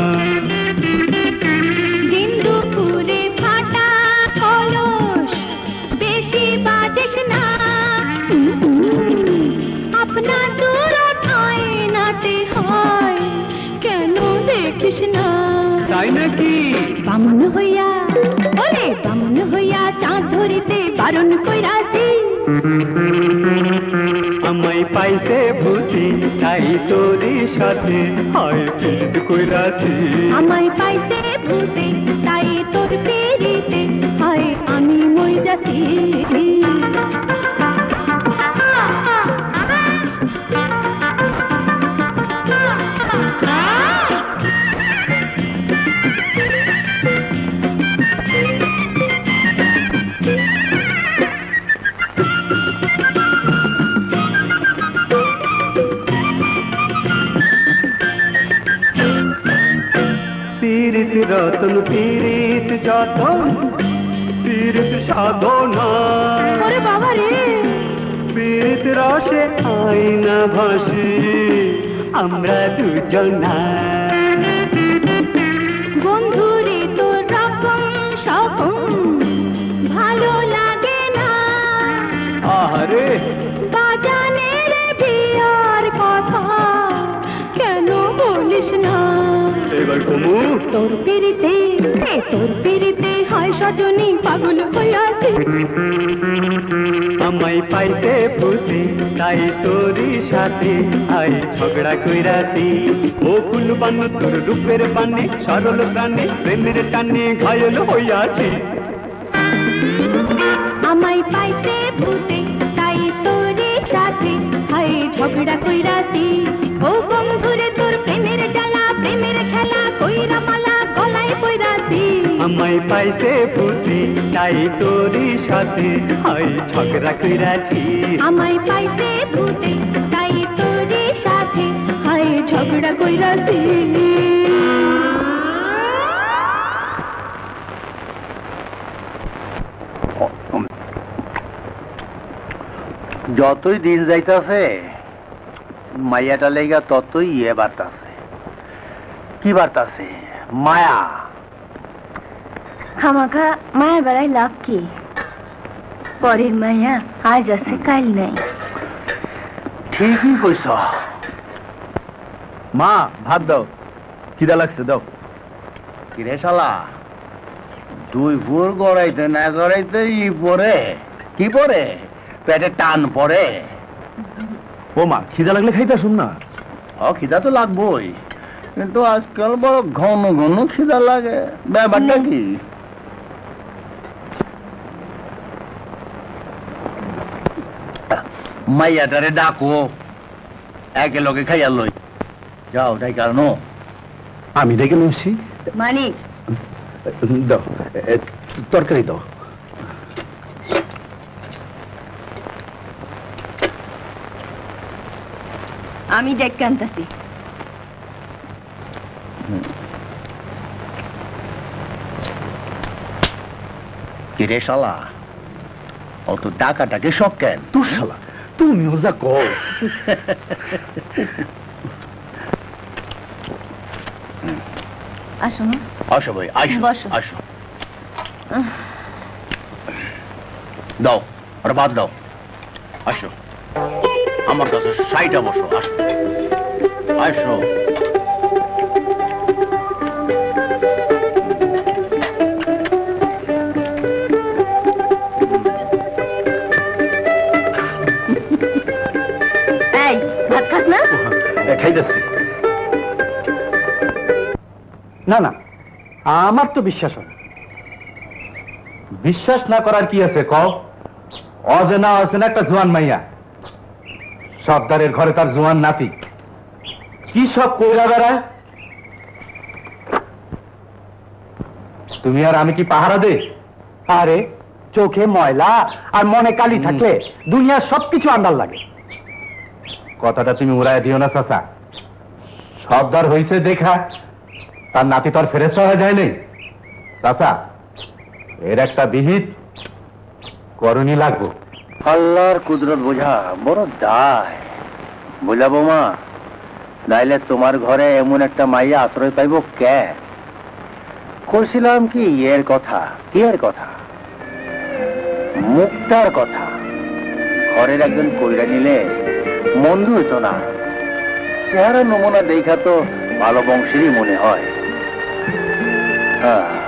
দিন দুপুরে ফাটা কলস বেশি বাজিস না। আপনার দূরত আয়নাতে হয় কেন দেখিস না। তাই নাকি? বামুন হইয়া ওরে বামুন হইয়া চাঁদ ধরিতে বারণ কইরাছি। আমায় পাইতে ভূতি তাই তোরই সাথে হয় পীড়িত কইরাছি। আমায় পাইতে ভূতে তাই তোর পিড়িতে হয় আমি মই যাচ্ছি। পীড়িত রতন পীড়িত যতন পীড়িত সাধনা। ওরে বাবা রে, পীড়িত রসে আয়না ভাসি আমরা দুজনা। বন্ধুরে তোর রকম সকম ভালো লাগে না। আরে বাজানের বিয়ার কথা কেন বলিস না। এবার কমু তোর পিড়িতে হয় সজনী পাগল হইয়াছি। আমায় পাইতে ভূতে তাই তোরই সাথে আই ঝগড়া কইরাছি। ও ফুলবান তোর রূপের বানে সরল প্রাণে প্রেমের টানে ঘায়ল হইয়াছি। আমায় পাইতে ভূতে তাই তোর সাথে হায় ঝগড়া কইরাছি ও বন্ধুরে তোর প্রেমের জ্বালা প্রেমের খেলা কইরা মালা গলায় পইরাছি আমায় পাইছে ভূতে তাই তোরই সাথে হাই ঝগড়া কইরাছি আমায় পাইছে ভূতে তাই তোরে সাথে হায় ঝগড়া কইরাছি যতই দিন যাইতাছে মাইয়াটা লেগা ততই বাড়তাছে। কি বাড়তাছে? মায়া। খামাখা মায়া বেড়াই লাভ কি? পরের মায়া আজ আছে কাল নাই। ঠিকই কইছ। মা ভাত দাও, খিদা লাগছে, দাও। কিরে শালা, দুই ফুর গড়াইতে না গড়াইতে পরে কি পরে পেটে টান পড়ে। ও মা, খিদা লাগলে খাইতে শুন না। খিদা তো লাগবোই, কিন্তু আজকাল বড় ঘন ঘন খিদা লাগে, ব্যাপারটা কি? মাইয়াটারে ডাকো, একে লগে খাইয়া লই যাও। তাই কারণ আমি ডেকে নিয়েছি। মানিক, দাও তরকারি দাও। আমি ডেকে আনতাছি। কিরে শালা, অত ডাকাটাকে শখ কেন? তোর শালা, তুমিও যা কর। আসো মা। আসো ভাই, আসো বসো। আসো। দাও, আর ভাত দাও। আসো আমার কাছে সাইডে বসো। আসো আসো। এই ভাত খাস না? খাইতেছি। না না, আমার তো বিশ্বাস হয়। বিশ্বাস না করার কি আছে কও? অজেনা অচেনা একটা জোয়ান মাইয়া, সর্দারের ঘরে তার জোয়ান নাতি, কি সব কইরা বেড়ায়। তুমি আর আমি কি পাহারা দে? আরে চোখে ময়লা আর মনে কালি থাকলে দুনিয়ার সবকিছু আন্দার লাগে। কথাটা তুমি উড়ায় দিও না চাচা। সর্দার হইছে দেখা তার নাতি তোর ফেরেস্তা হয়ে যায় নেই। চাচা, এর একটা বিহিত করণী লাগবো। আল্লাহর কুদরত বোঝা বড় দায়, বুঝাবো মা। নাইলে তোমার ঘরে এমন একটা মাইয়া আশ্রয় পাইব কে? করছিলাম কি এর কথা, কি এর কথা? মুক্তার কথা। ঘরের একজন কইরা নিলে মন্দ হইতো না। চেহারা নমুনা দেখা তো ভালো বংশেরই মনে হয়। হ্যাঁ,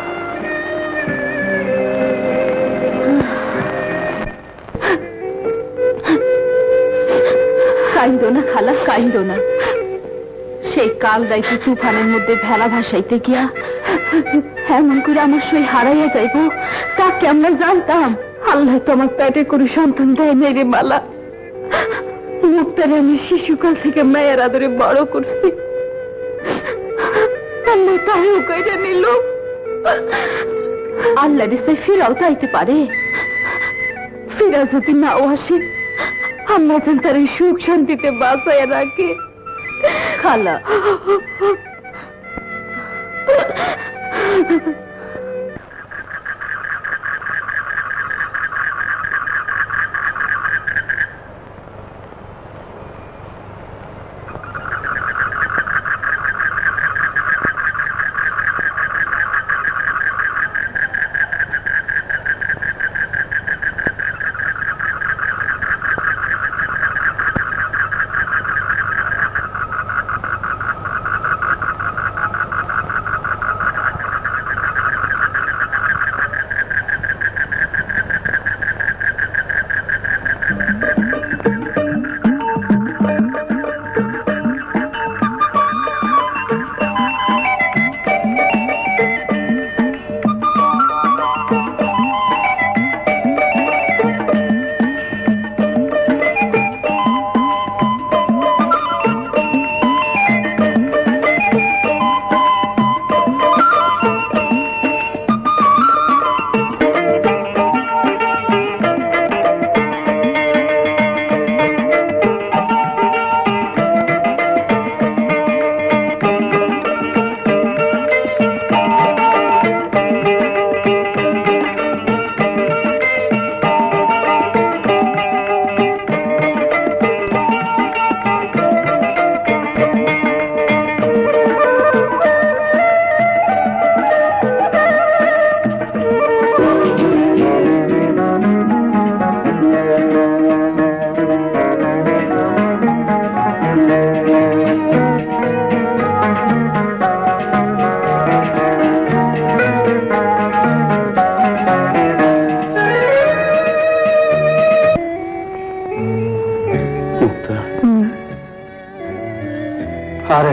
কাইন্দো না খালা, কাইন্দো না। সেই কাল রাইতে তুফানের মধ্যে ভেলা ভাসাইতে গিয়া এমন করে আমার সই হারাইয়া যাইব তা কি আমরা জানতাম? আল্লাহ তো আমার পেটে করে সন্তান দেয় নেই রে মালা। মুক্তারে আমি শিশুকাল থেকে মায়ের আদরে বড় করছি, আল্লাহ তাইও কইরা নিল। আল্লাহ রে ফিরাও তাইতে পারে। ফিরা যদি নাও আসে, আমরা যেন তার এই সুখ শান্তিতে বাঁচাইয়া রাখে। খালা,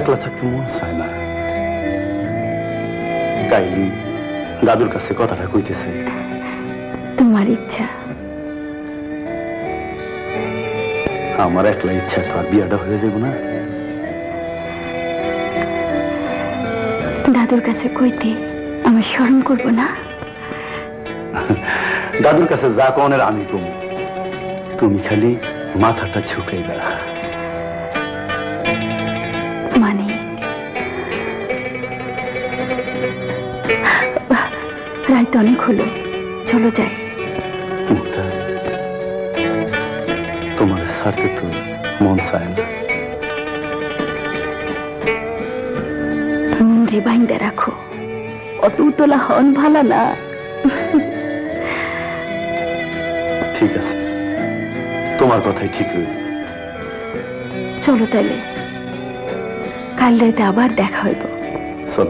একলা থাকতে মন চায় না। কাইলি দাদুর কাছে কথাটা কইতেছে। তোমার ইচ্ছা। আমার একলা ইচ্ছা তো আর বিয়াটা হয়ে যাব না। দাদুর কাছে কইতে আমার শরম করব না? দাদুর কাছে যা কনের আমি কম, তুমি খালি মাথাটা ঝুঁকাই দা। মানে রাত অনেক হলো, চলো যাই। তোমার ছাড়তে তো মন চায় না। মনরে বাইন্দে রাখো, অত উতলা হন ভালো না। ঠিক আছে, তোমার কথাই ঠিক হইল। চলো তাইলে, কাল রাতে আবার দেখা হইব। চলো।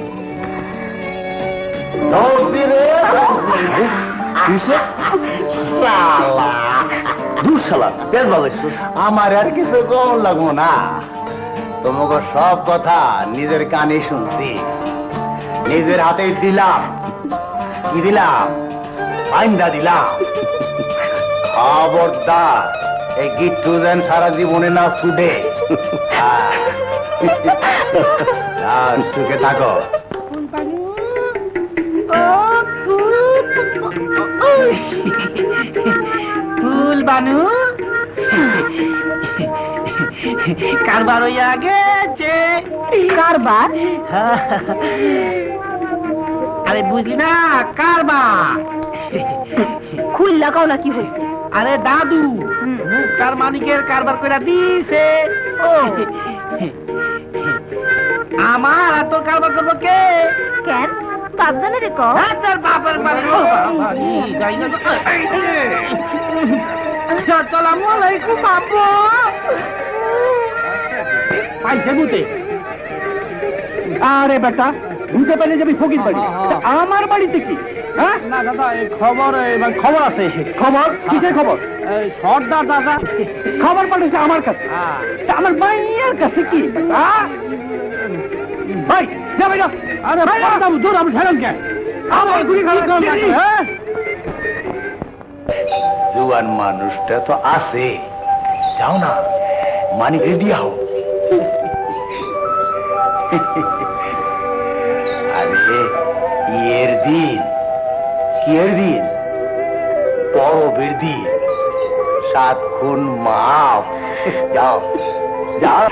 আমার আর কিছু কম লাগবো না, তোমাকে সব কথা নিজের কানে শুনছি, নিজের হাতে দিলাম। কি দিলাম? আইন্দা দিলাম। খবরদার এই গিট্টু যেন সারা জীবনে না ছুটে। সুখে থাকো। ফুল বানু কারবার হইয়া গেছে। কারবার? আরে বুঝলি না, কারবার। খুললা কাও না, কি হয়েছে? আরে দাদু মুক্তার মানিকের কারবার করে দিছে। ও আমার আর তোর কারবার করবো কে? কেন বাপ জানে রে? কও তোর বাপের বাড়ি। আসসালামু আলাইকুম বাবু। পাইছে বুতে? আরে বেটা, বুঝতে পারলে যাবি ফকির বাড়ি, আমার বাড়িতে কি? হ্যাঁ না দাদা, এই খবর খবর আছে। খবর? কিসের খবর? সর্দার দাদা খবর পাঠিয়েছে আমার কাছে। তা আমার মাইয়ার কাছে কি? ভাই যাবে না। আরে ভাই দূর, আমি ছেড়েন কে? আমার গুলি খারাপ। জুয়ান মানুষটা তো আছে, যাও না মানিক রেডি হও। আরে ইয়ের দিন, কিয়ের দিন? পরবের দিন, 7 খুন মাফ। যাও যাও।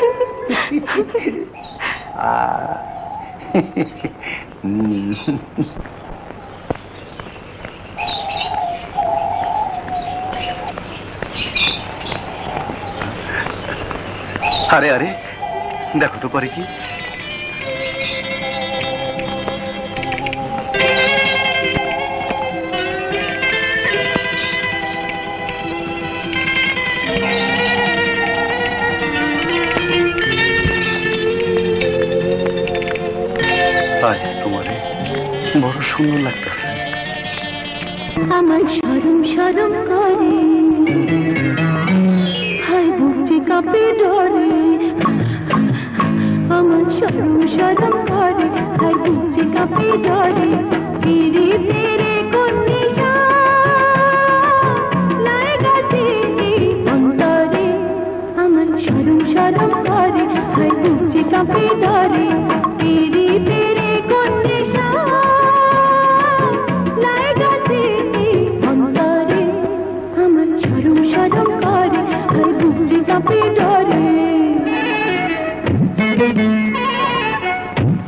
আরে আরে দেখো তো করে কি। আজ তোমারে বড় সুন্দর লাগতেছে। আমার শরম শরম করে, হাই বুঝি কাঁপে ডরে। আমার শরম শরম করে, হাই বুঝি কাঁপে ডরে। তেরে তেরে কোন নিশা লাগাছে অন্তরে। আমার শরম শরম করে, হাই বুঝি কাঁপে ডরে। তেরে তেরে কোন নিশা লাগাছে অন্তরে। আমার শরম শরম করে, হাই বুঝি কাঁপে ডরে।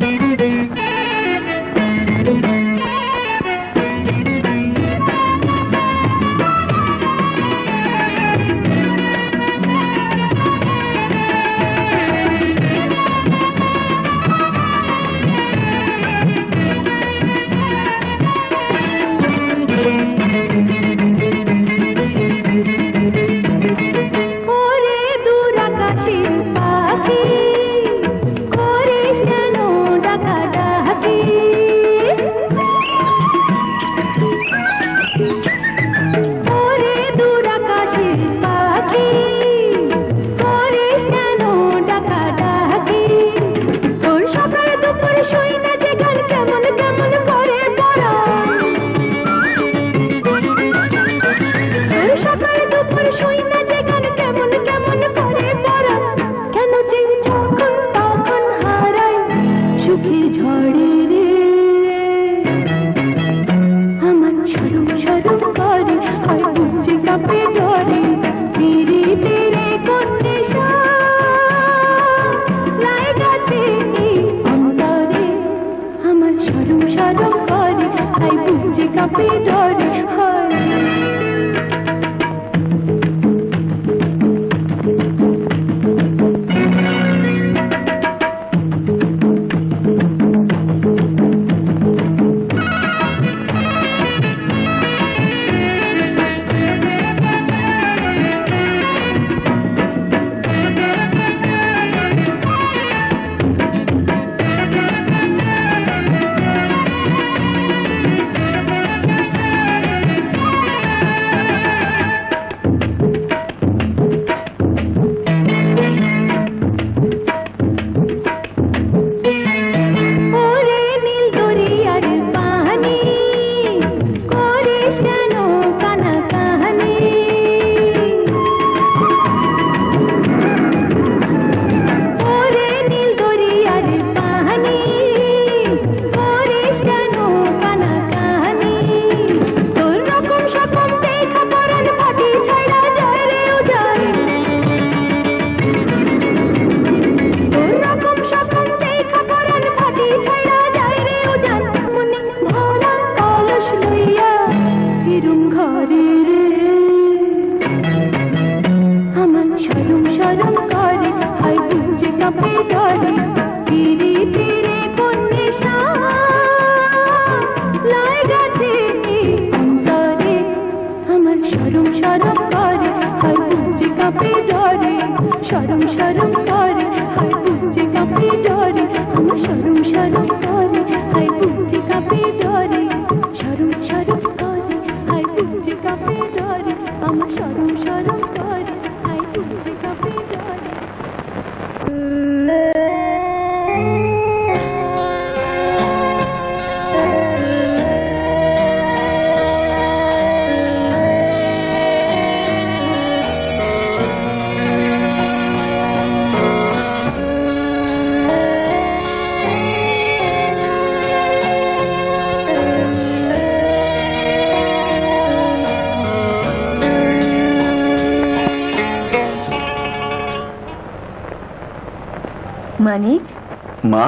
মানিক, মা,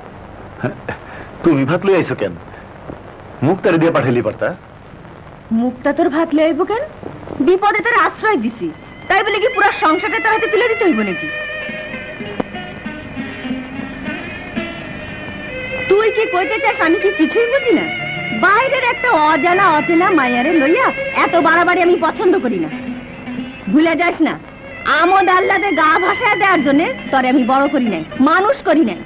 তুমি ভাত লই আইছো কেন? মুক্তারে দিয়ে পাঠাইলি পারতা। মুক্তা তোর ভাত লইব কেন? বিপদে তার আশ্রয় দিছি, তাই বলে কি পুরো সংসারটা তার হাতে তুলে দিতে হইব নাকি? তুই কি কইতে চাস আমি কি কিছুই বুঝি না? বাইরের একটা অজানা অচেনা মায়ারে লইয়া এত বাড়াবাড়ি আমি পছন্দ করি না। ভুলে যাস না, আমোদ আল্লাদে গা ভাসায় দেওয়ার জন্য তরে আমি বড় করি নাই, মানুষ করি নাই।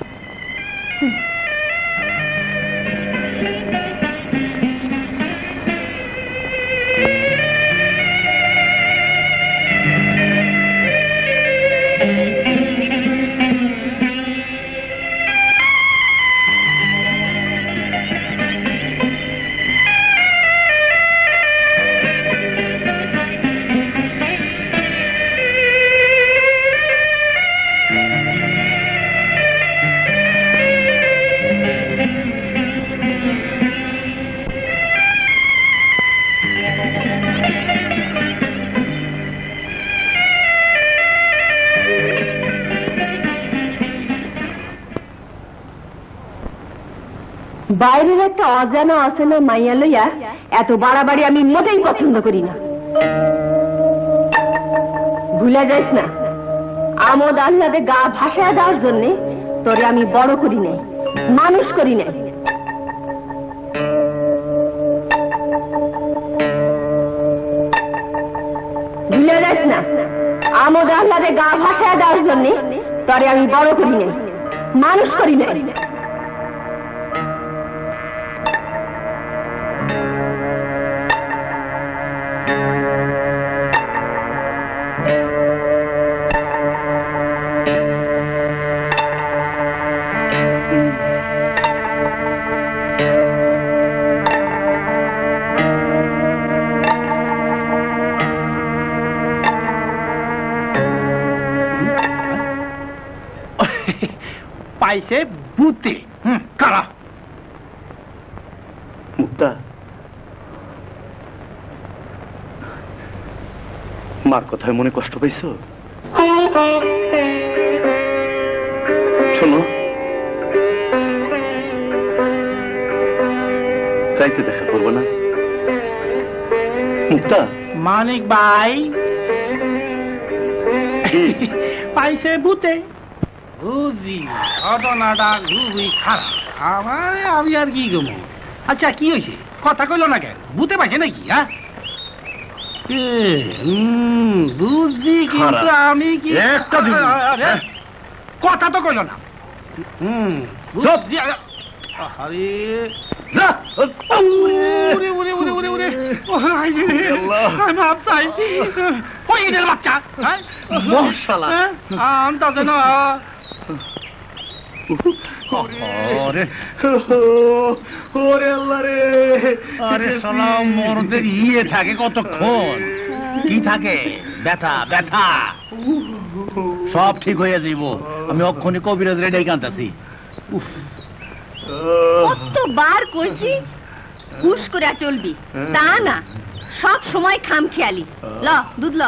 বাইরের একটা অজানা অচেনা মাইয়া লইয়া এত বাড়াবাড়ি আমি মোটেই পছন্দ করি না। ভুলে যাইস না, আমোদ আহ্লাদে গা ভাসায় দেওয়ার জন্য তোরে আমি বড় করি নাই, মানুষ করি নাই। ভুলে যাইস না, আমোদ আহ্লাদে গা ভাসায় দেওয়ার জন্য তোরে আমি বড় করি নাই, মানুষ করি নাই। পাইছে ভূতে। কারা? মুক্তা, মার কথায় মনে কষ্ট পাইছো? শোনো, রাইতে দেখা করবো না? মুক্তা। মানিক ভাই, পাইছে ভূতে। বুঝি ঘটনাটা খুবই খারাপ। আমি আর কি গম। আচ্ছা, কি হয়েছে? কথা কইল না কেন? ভূতে পাইছে নাকি? হ্যাঁ, বুঝছি, কিন্তু আমি কি কথা তো কইল না। বাচ্চা আনতাছে না। আরে শালা, মরদের ইয়ে থাকে কতক্ষণ? কি থাকে? ব্যথা ব্যথা সব ঠিক হয়ে যাইব। আমি অক্ষণে কবিরাজ রেডি কান্তাছি। কতবার কইছি হুশ করে চলবি, তা না, সব সময় খাম খেয়ালি। ল দুধ ল।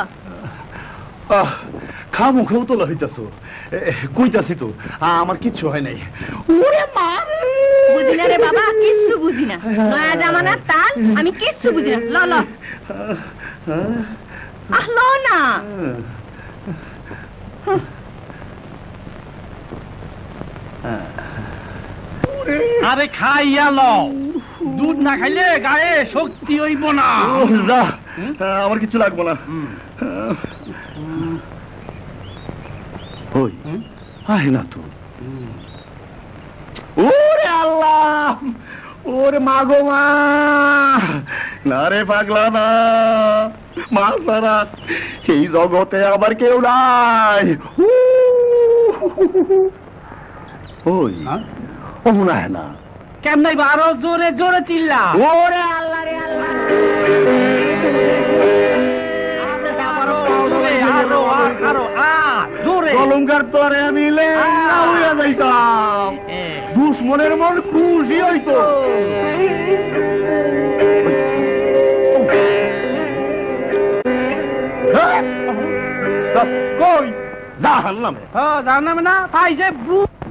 খা মুখেও তো লইতাছো, কইতাছি তো আমার কিচ্ছু হয় নাই। বুঝি না রে বাবা, কিচ্ছু বুঝি না। নয়া জামানার তাল, আমি কিচ্ছু বুঝি না। ল ল। আহ ল না। আরে খাইয়া ল, দুধ না খাইলে গায়ে শক্তি হইব না। আমার কিছু লাগবো না। আয় না তো। ওরে আল্লাহ, ওরে মা গো মা, না রে পাগলা না, মা সারা এই জগতে আবার কেউ নাই। ওই ও মনে হয় না। কেমন আরো জোরে জোরে চিল্লা। ওরে আল্লাহ রে আল্লাহ, কলঙ্কার তরে আমি হইয়া যাইতাম, দুশ্মনের মন খুশি হইতো। কই জাহান্নামে? জাহান্নামে না, পাইছে ভূত।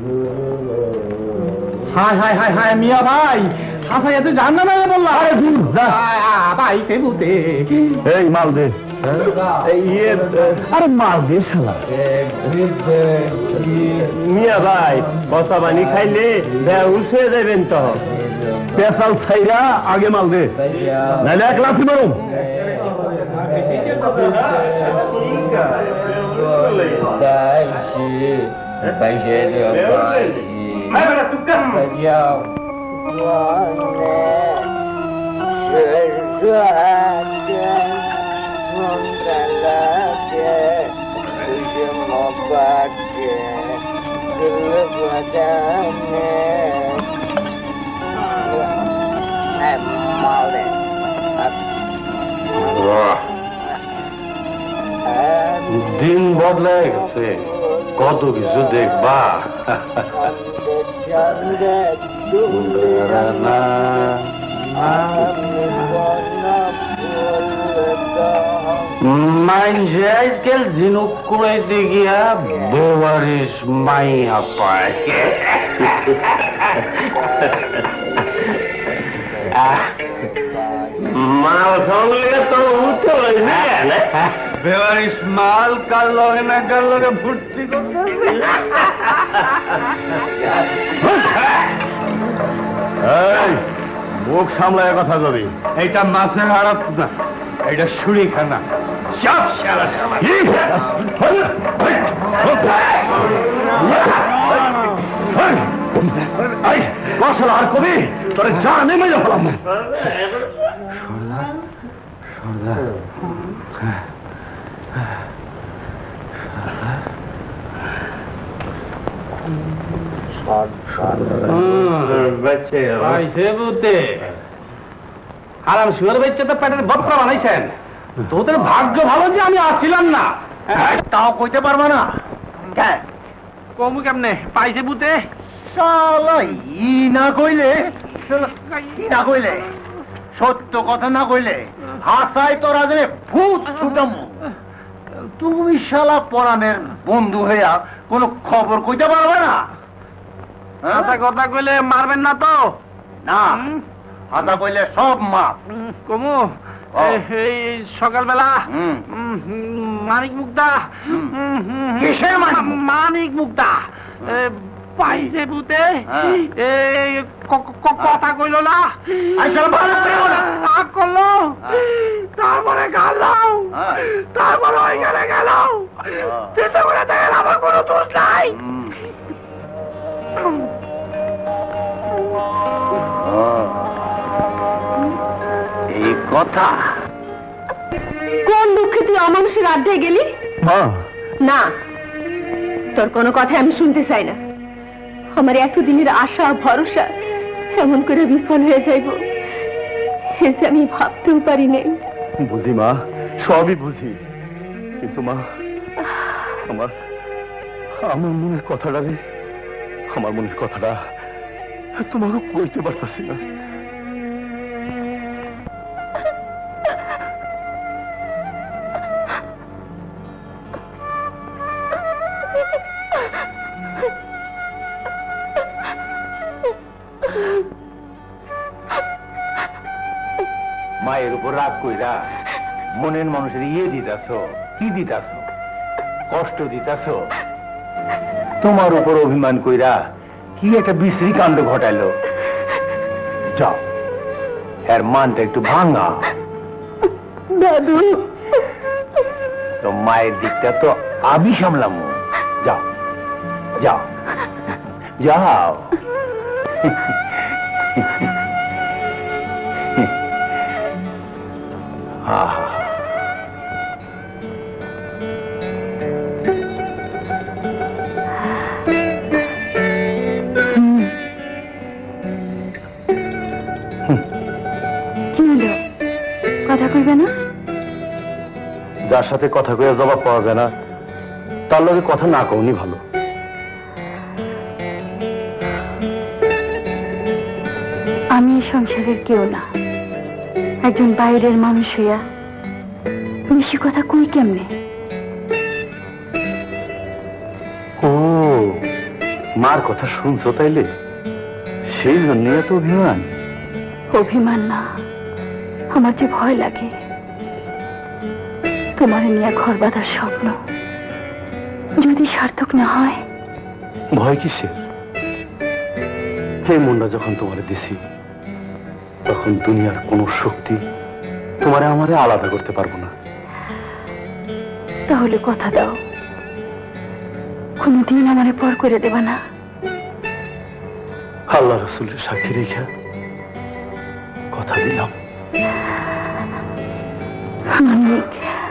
হায় হায় হায় হায় মিয়া ভাই হাসাইয়া তুই জান না বললা আরে ভাই সে বুতে এই মাল দে আরে মাল দে শালা মিয়া ভাই বসা বানি খাইলে উঠে দেবেন তো পেশাল ছাইরা আগে মাল দে নাহলে এক লাফি মারুম দিন বদলে গেছে কত কিছু দেখবা মানুষে আজকাল ঝিনুক কুড়াইতে গিয়া বেবারিশ মাইয়া পায় মাল সঙ্গে তো উঠে বেবারিশ মাল কার লগে না কার লগে ফুর্তি করতেছে মুখ সামলায় কথা কবি এইটা মাছের হাড়ত না এইটা শুড়ি খানা সব শালা কসল আর কবি তোর যা নেমে যাবলাম আরাম শুয়ার বাচ্চা তো পেটের বক্তা বানাইছেন তোদের ভাগ্য ভালো যে আমি আসছিলাম না তাও কইতে পারবা না কমু কেমনে পাইছে বুতে ই না কইলে সত্য কথা না কইলে হাসাই তোরা যে ভূত ছুটাম তুমি শালা পরাণের বন্ধু হইয়া কোন খবর কইতে পারবে না কথা কইলে মারবেন না তো না কথা কইলে সব মাপ কমু এই সকালবেলা মানিক মুক্তা কিসে মানিক মুক্তা পাইছে ভূতে কথা কইল না রাগ করলো তারপরে গালাও তারপরে ওই গেলে গেল চিন্তা করে দেখেন আমার কোনো দোষ নাই এই কথা কোন দুঃখে তুই অমানুষের আড্ডায় গেলি না তোর কোনো কথা আমি শুনতে চাই না আমার এতদিনের আশা ভরসা এমন করে বিফল হয়ে যাইব এসে আমি ভাবতেও পারি নাই বুঝি মা সবই বুঝি কিন্তু মা আমার মনের কথাটা তোমাকে কইতে পারতাছি না মায়ের উপর রাগ কইরা মনের মানুষের দিতাছ কি দিতাছ কষ্ট দিতাছ তোমার উপর অভিমান কইরা কি একটা বিশ্রী কাণ্ড ঘটাইলো যাও এর মানটা একটু ভাঙা দাদু তো মায়ের দিকটা তো আমি সামলাম যাও যাও যাও কথা কইবে না যার সাথে কথা কইয়া জবাব পাওয়া যায় না তার লগে কথা না কওনি ভালো আমি এই সংসারের কেউ না একজন বাইরের মানুষ হইয়া বেশি কথা কই কেমনে ও মার কথা শুনছো তাইলে সেই জন্য এত অভিমান? অভিমান না, আমার যে ভয় লাগে। তোমার নিয়ে ঘর বাঁধার স্বপ্ন যদি সার্থক না হয়। ভয় কিসের? এই মনটা যখন তোমারে দিছি, তখন দুনিয়ার কোন শক্তি তোমারে আমারে আলাদা করতে পারবো না। তাহলে কথা দাও, কোনদিন আমারে পর করে দেবা না। আল্লাহ রসুলের সাক্ষী রেখা কথা দিলাম। মানিক,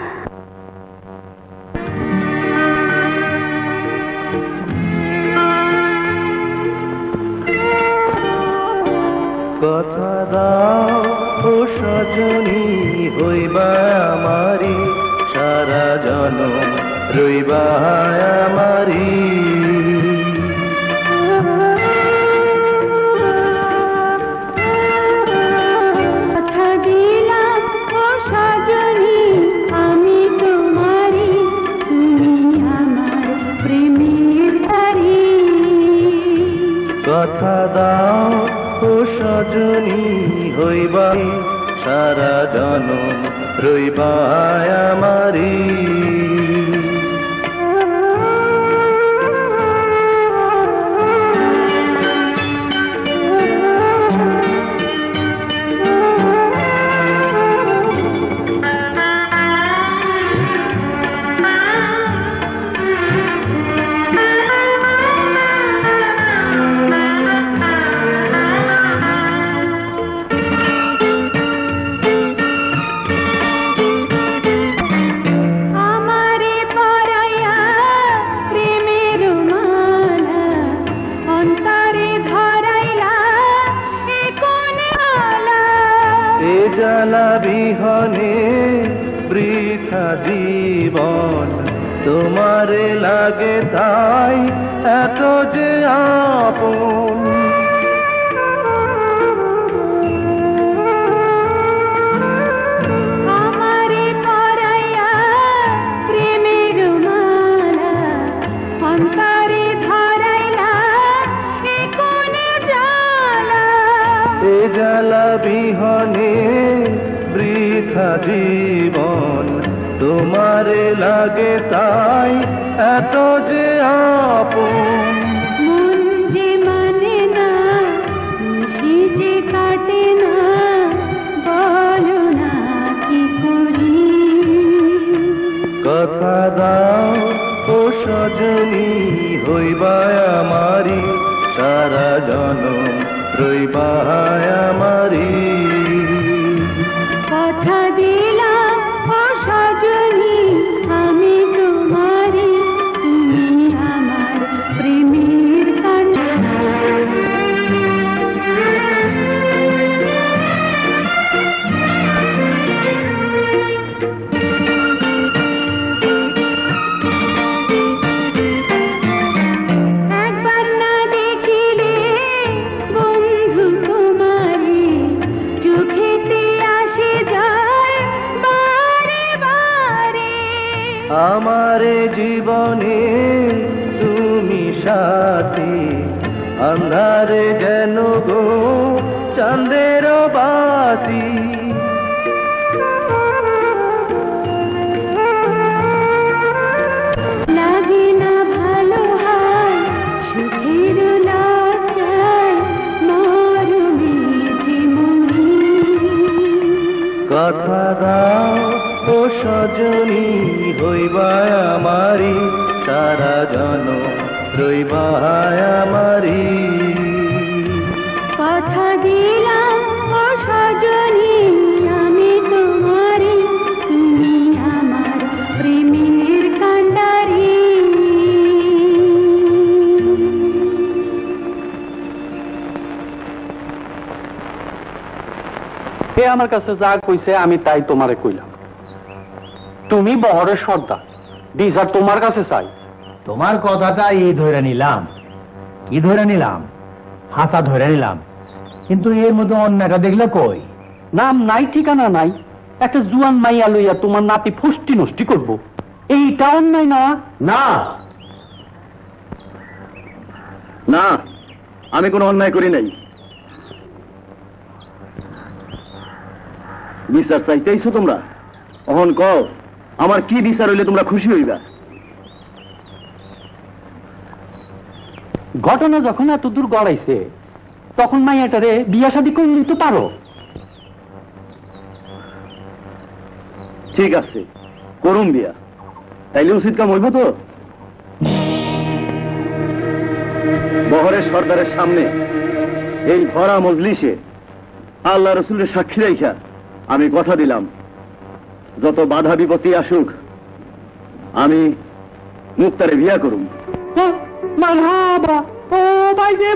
কথা দাও ও সজনী হইবা আমারি, সারা জনম রইবা আমারি। কথা দিলাম ও সজনী আমি তোমারি, তুমি আমার প্রেমের তারি। কথা দাও ও সজনী হইবা সারা জনম রইবা আমারি। আমারে পরাইয়া প্রেমের মালা, অন্তরে ধরাইলা এ কোনে আলা। এ জ্বালা বিহনে বৃথা জীবন, তোমারে লাগে তাই এত যে আপন। আমারে পরাইয়া প্রেমের মালা, অন্তরে ধরাইলা এ কোনে জ্বালা। এ জ্বালা বিহনে বৃথা জীবন, তোমারে লাগে তাই এত যে আপন। মন যে মানে না, নিশি যে কাটে না, বলো না কি করি। কথা দাও ও সজনী হইবা আমারি, সারা জনম রইবা আমারি। কথা দিলাম ও সজনী আমি তোমারি, তুমি আমার প্রেমের কান্না। একবার না দেখিলে বন্ধু তোমারে, চোখেতে আসে যায় বারে বারে। আমারে জীবনে তুমি সাথী, আন্ধারে যেন গো চাঁদের বাতি। লাগে না ভালো হয় সুখের লজ্জায়, মরমে যে মরি। কথা দাও ও সজনী হইবা আমারি, সারা জনম রইবা আমারি। কথা দিলাম ও সজনী আমি তোমারি, তুমি আমার প্রেমের কান্ডারি। এ আমার কাছে যা কইছে আমি তাই তোমারে কইলাম। তুমি বহরের সর্দার, বিচার তোমার কাছে চাই। তোমার কথাটা এই ধরে নিলাম, কি ধরে নিলাম, হাসা ধরে নিলাম, কিন্তু এর মধ্যে অন্যটা দেখলে কই? নাম নাই, ঠিকানা নাই, একটা জুয়ান মাইয়া লইয়া তোমার নাতি ফুষ্টি নষ্টি করবো, এইটা অন্যায় না? না, না, আমি কোনো অন্যায় করি নাই। বিচার চাইতেইছো তোমরা? অহন কও, আমার কি বিচার হইলে তোমরা খুশি হইবা? ঘটনা যখন এত দূর গড়াইছে তখন মাইয়াটারে বিয়া শাদী করলি তো পারো। ঠিক আছে, করুন বিয়া। তাইলে উচিত কাম হইব তো? বহরের সর্দারের সামনে এই ভরা মজলিসে আল্লাহ রসুলের সাক্ষী রাইখা আমি কথা দিলাম, যত বাধা বিপত্তি আসুক আমি মুক্তারে বিয়া করুম। মারহাবা ও ভাই যে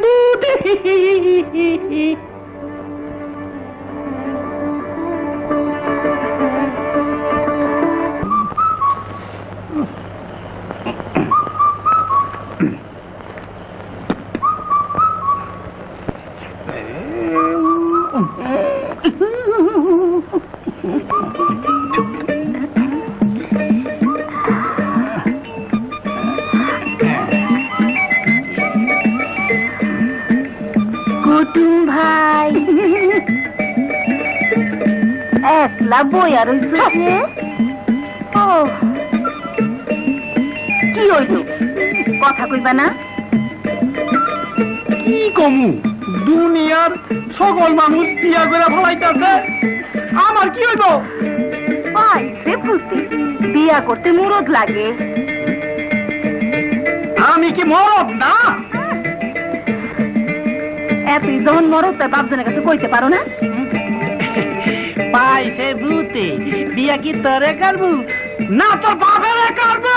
কুটুম ভাই একলা বইয়া রইছে যে। ও কি হইল, কথা কইবা না? কি কমু, দুনিয়ার সকল মানুষ বিয়া করে ফলাইতেছে, আমার কি হইব? পাইছে ভূতে, বিয়া করতে মুরদ লাগে। আমি কি মরদ না? এতই যখন মরদ তাই বাপজনের কাছে কইতে পারো না? পাইছে ভূতে, বিয়া কি তোরে করবো না তোর বাপেরে করবো?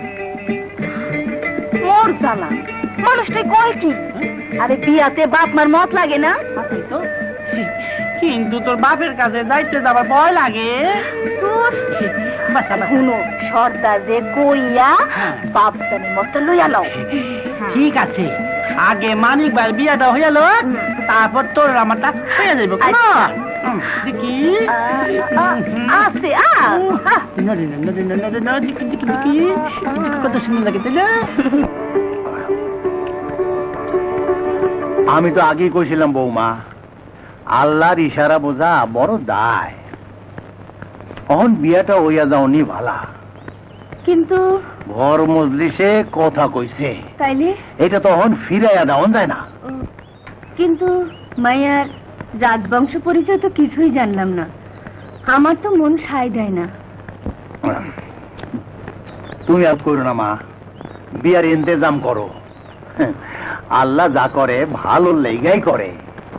মোর জ্বালা, মানুষটাই কয় কি? আরে বিয়াতে বাপ মার মত লাগে না? কিন্তু তোর বাপের কাছে যাইতে যাবার ভয় লাগে। তোর শুনো, সর্দার যে কইয়া বাপজানের মত লইয়া লও। ঠিক আছে, আগে মানিক ভাই বিয়াটা হইয়া লো, তারপর তোর আমারটা হইয়া যাইব। দেখি আস্তে কত সুন্দর লাগে তাই না? আমি তো আগেই কইছিলাম বৌমা, আল্লাহর ইশারা বোঝা বড় দায়। অহন বিয়াটা হইয়া যাওনি ভালা। কিন্তু ঘর মজলিসে কথা কইছে, তাইলে এটা তো অহন ফিরাইয়া দেওয়া যায় না। কিন্তু মায়ার জাত বংশ পরিচয় তো কিছুই জানলাম না, আমার তো মন সায় দেয় না। তুমি আর করো না মা, বিয়ার ইন্তেজাম করো। আল্লাহ যা করে ভালো লেগাই করে।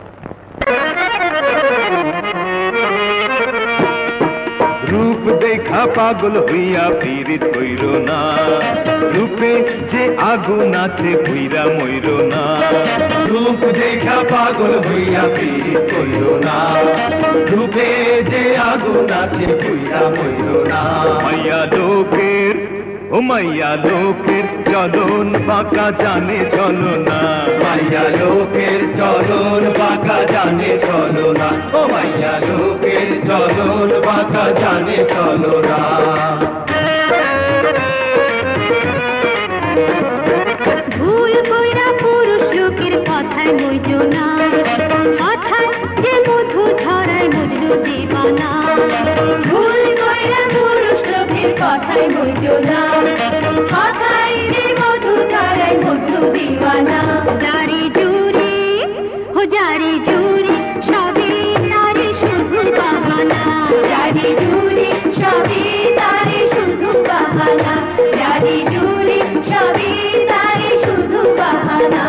রূপ দেখা পাগল হইয়া পীড়িত কইর না, রূপে যে আগুন আছে পুইরা মইর না। রূপ দেখা পাগল হইয়া পীড়িত কইর না, রূপে যে আগুন আছে পুইরা মইর না। মাইয়া লোকের ও মাইয়া লোকের চলন বাঁকা জানে চলো না, মাইয়া লোকের চলন বাঁকা জানে চলো না, ও মাইয়া লোকের চলন বাঁকা জানে চলো না। ভুল কইরা পুরুষ লোকের কথায় মইজো না, কথায় যে মধু ঝরায় মজনু দিবানা। ভুল কইরা পুরুষ লোকের কথায় মইজো না, কথায় যে মধু ঝরায় মজনু দিবানা। জারি জুরি হো জারি জুরি সবই তারে শুধু বাহানা, জারি জুরি সবই তারে শুধু বাহানা, জারি জুরি সবই তারে শুধু বাহানা।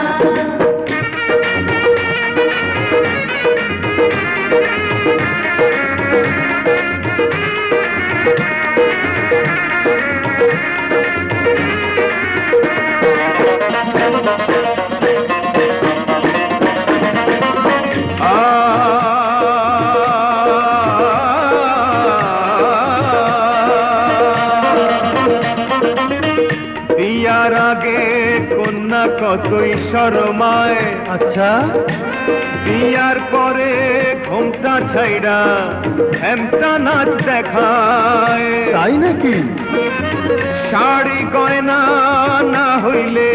বিয়ার আগে কন্যা কতই শরমায়, আচ্ছা বিয়ার পরে ঘোমটা ছাইড়া হেমটা নাচ দেখায়। তাই নাকি? শাড়ি গয়না না হইলে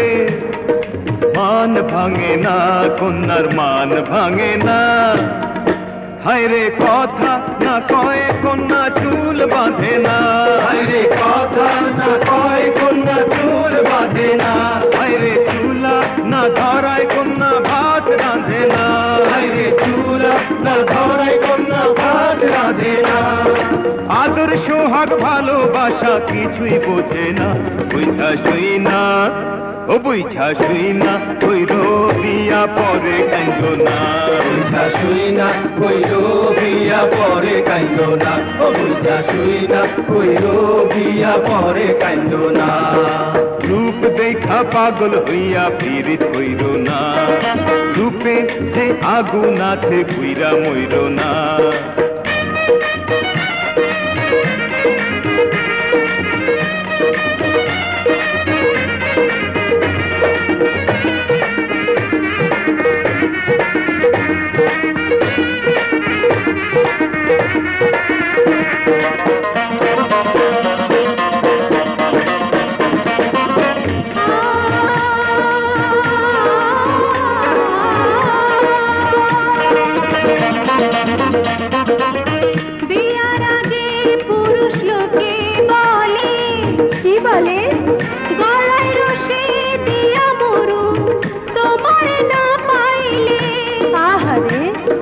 মান ভাঙে না, কন্যার মান ভাঙে না। হায়রে কথা না কয় কন্যা চুল বাঁধে না, হায়রে কথা না কয় কন্যা চুল বাঁধে না, হায়রে চুলা না ধরায় কন্যা ভাত রাঁধে না, হায়রে চুলা না ধরায় কন্যা ভাত রাঁধে না। আদর সোহাগ ভালোবাসা কিছুই বোঝে না, বুঝা শুই না ও বুঝা শুই না কইর বিয়া পরে কাইন্দ না, বুঝা শুই না কইর বিয়া পরে কাইন্দ না, ও বুঝা শুই না কইর বিয়া পরে কাইন্দ না। রূপ দেখা পাগল হইয়া পীড়িত হইর না, রূপে যে আগুন আছে বুইরা মইর না। বিয়ার আগে পুরুষ লোকে বলে, কি বলে? গলায় রশি দিয়া মরু তোমার না পাইলে। আহারে,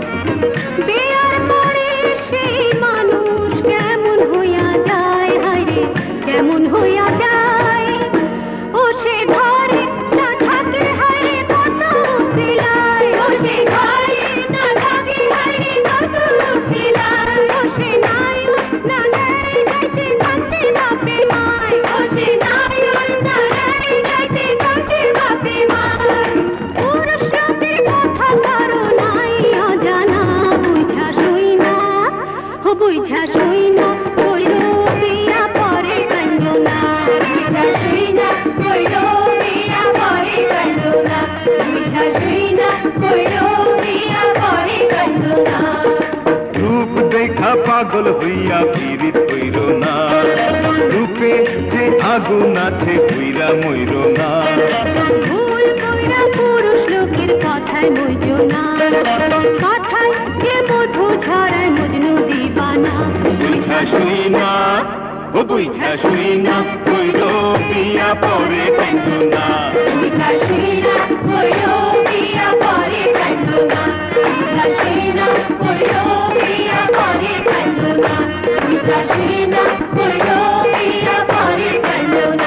বিয়ার পরে সেই মানুষ কেমন হইয়া যায়, হায়রে কেমন হইয়া যায়। ও সে ঘরে না থাকে হায়রে কত উঠিলায়, ও সে ঘরে না থাকে হায়রে কত উঠিলায়। ও সে নায়ক না নেয় যাইতে কান্দি বাপে মায়, ও সে নায়ক না নেয় যাইতে কান্দি বাপে মায়। পুরুষ লোকের কথা কারো নাই অজানা, বুঝা শুই না ও বুঝা শুই না কইরো বিয়া পরে কান্দ না, বুঝা শুই না কইরো বিয়া পরে কান্দ না, বুঝা শুই না কইরো বিয়া পরে কান্দ না। রূপ দেখা পাগল হইয়া পীড়িত হইর না, রূপে যে আগুন আছে বুইরা মইর না। ভুল কইরা পুরুষ লোকের কথায় মইজো না, কথায় যে মধু ঝরায় মজনু দিবানা। বুঝা শুই না ও বুঝা শুই না কইর বিয়া পরে কাইন্দ না, বুঝা শুই না কইরো বিয়া পরে কান্দ না, বুঝা শুই না কইরো বিয়া পরে কান্দ না, বুঝা শুই না কইরো বিয়া পরে কান্দ না।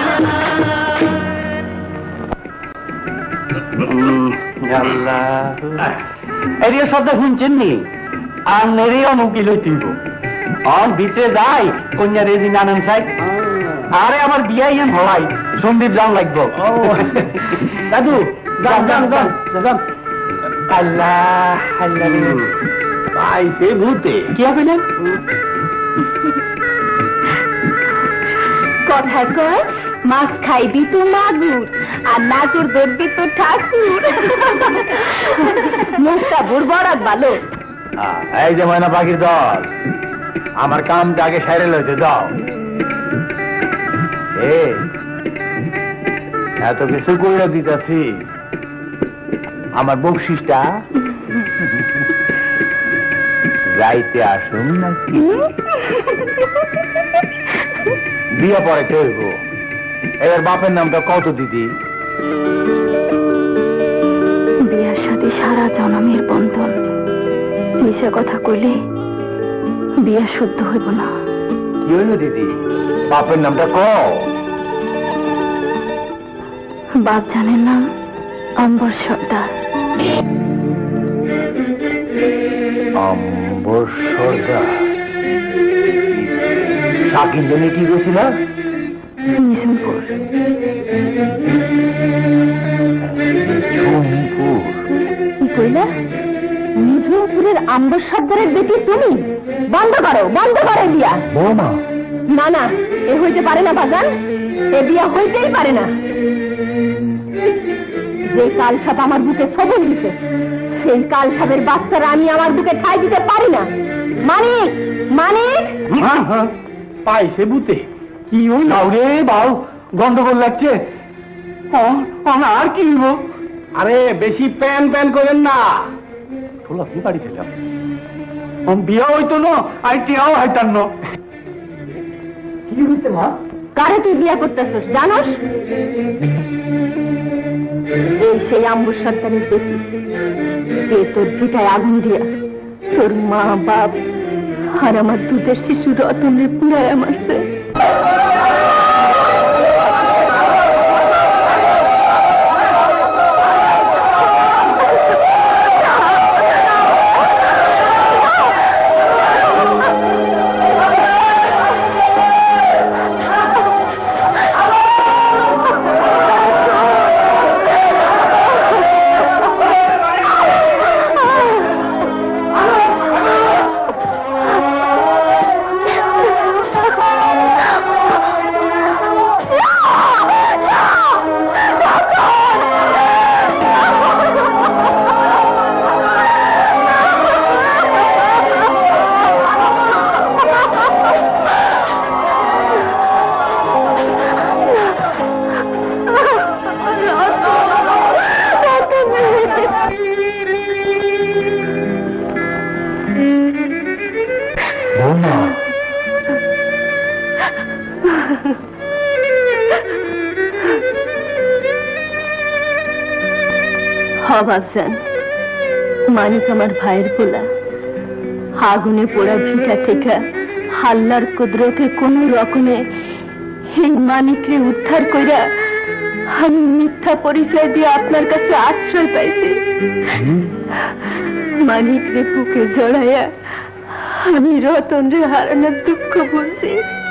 এরিয়া শব্দ শুনছেন নি? আর নেরে অনুকিল হইব অন ভিতরে যাই কন্যা রেজি নানান সাহেব। আরে আমার বিয়াই এম হওয়াই সন্দীপ যান লাগবো। দাদু যান যান যান যান। আল্লাহ আল্লাহ পাইছে ভূতে কি হবে না? কথা কয় মাছ খাইবি তো মাগুর আর নাচুর ধরবি তো ঠাকুর। মুখটা বুড় বরাত ভালো। এই যে ময়না পাখির দল, আমার কামটা আগে সাইরে লইতে যাও। এত কিছু কইরা দিতেছি, আমার বকশিসটা যাইতে আসুন নাকি? বিয়ে পরে কইব। এবার বাপের নামটা কত দিদি? বিয়ার সাথে সারা জনমের বন্ধন, মিশা কথা কইলে বিয়া শুদ্ধ হইব না। কি হইল দিদি? বাপের নামটা ক। বাপ জানেন নাম অম্বর সর্দার। অম্বর সর্দার? শাকিন্দনে কি গেছিল? মিশনপুর। মিঠুনপুর? কি কইলা? মিঠুনপুরের আম্বর সর্দারের বেটি তুমি? বন্ধ করো বিয়া। বৌমা না না, এ হইতে পারে না বাজান, এ বিয়া হইতেই পারে না। যে কাল সাপ আমার বুকে সবল দিতে, সেই কাল সাপের বাচ্চারা আমি আমার বুকে ঠাই দিতে পারি না। মানিক মানিক! পাইছে বুতে কি হইল রে বাউ? গন্ডগোল লাগছে। আর কি হইব? আরে বেশি প্যান প্যান করেন না। ঠোলা কি বাড়ি খেলাম বিয়া হইতো না আই টিয়াও হাইতান না। কি হইছে মা? কারে তুই বিয়া করতেছস জানোস? এই সেই আম্বুর সন্তানের বেটি, যে তোর ভিটায় আগুন দিয়া তোর মা বাপ আর আমার দুধের শিশু রতনের পুরায় মারছে। ভাবছেন মানিক আমার ভাইয়ের পোলা, আগুনে পোড়া ভিটা থেকে হাল্লার কুদরতে কোন রকমে এই মানিককে উদ্ধার কইরা আমি মিথ্যা পরিচয় দিয়ে আপনার কাছে আশ্রয় পাইছি। মানিক রে বুকে জড়াইয়া আমি রতন রে হারানোর দুঃখ বলছি।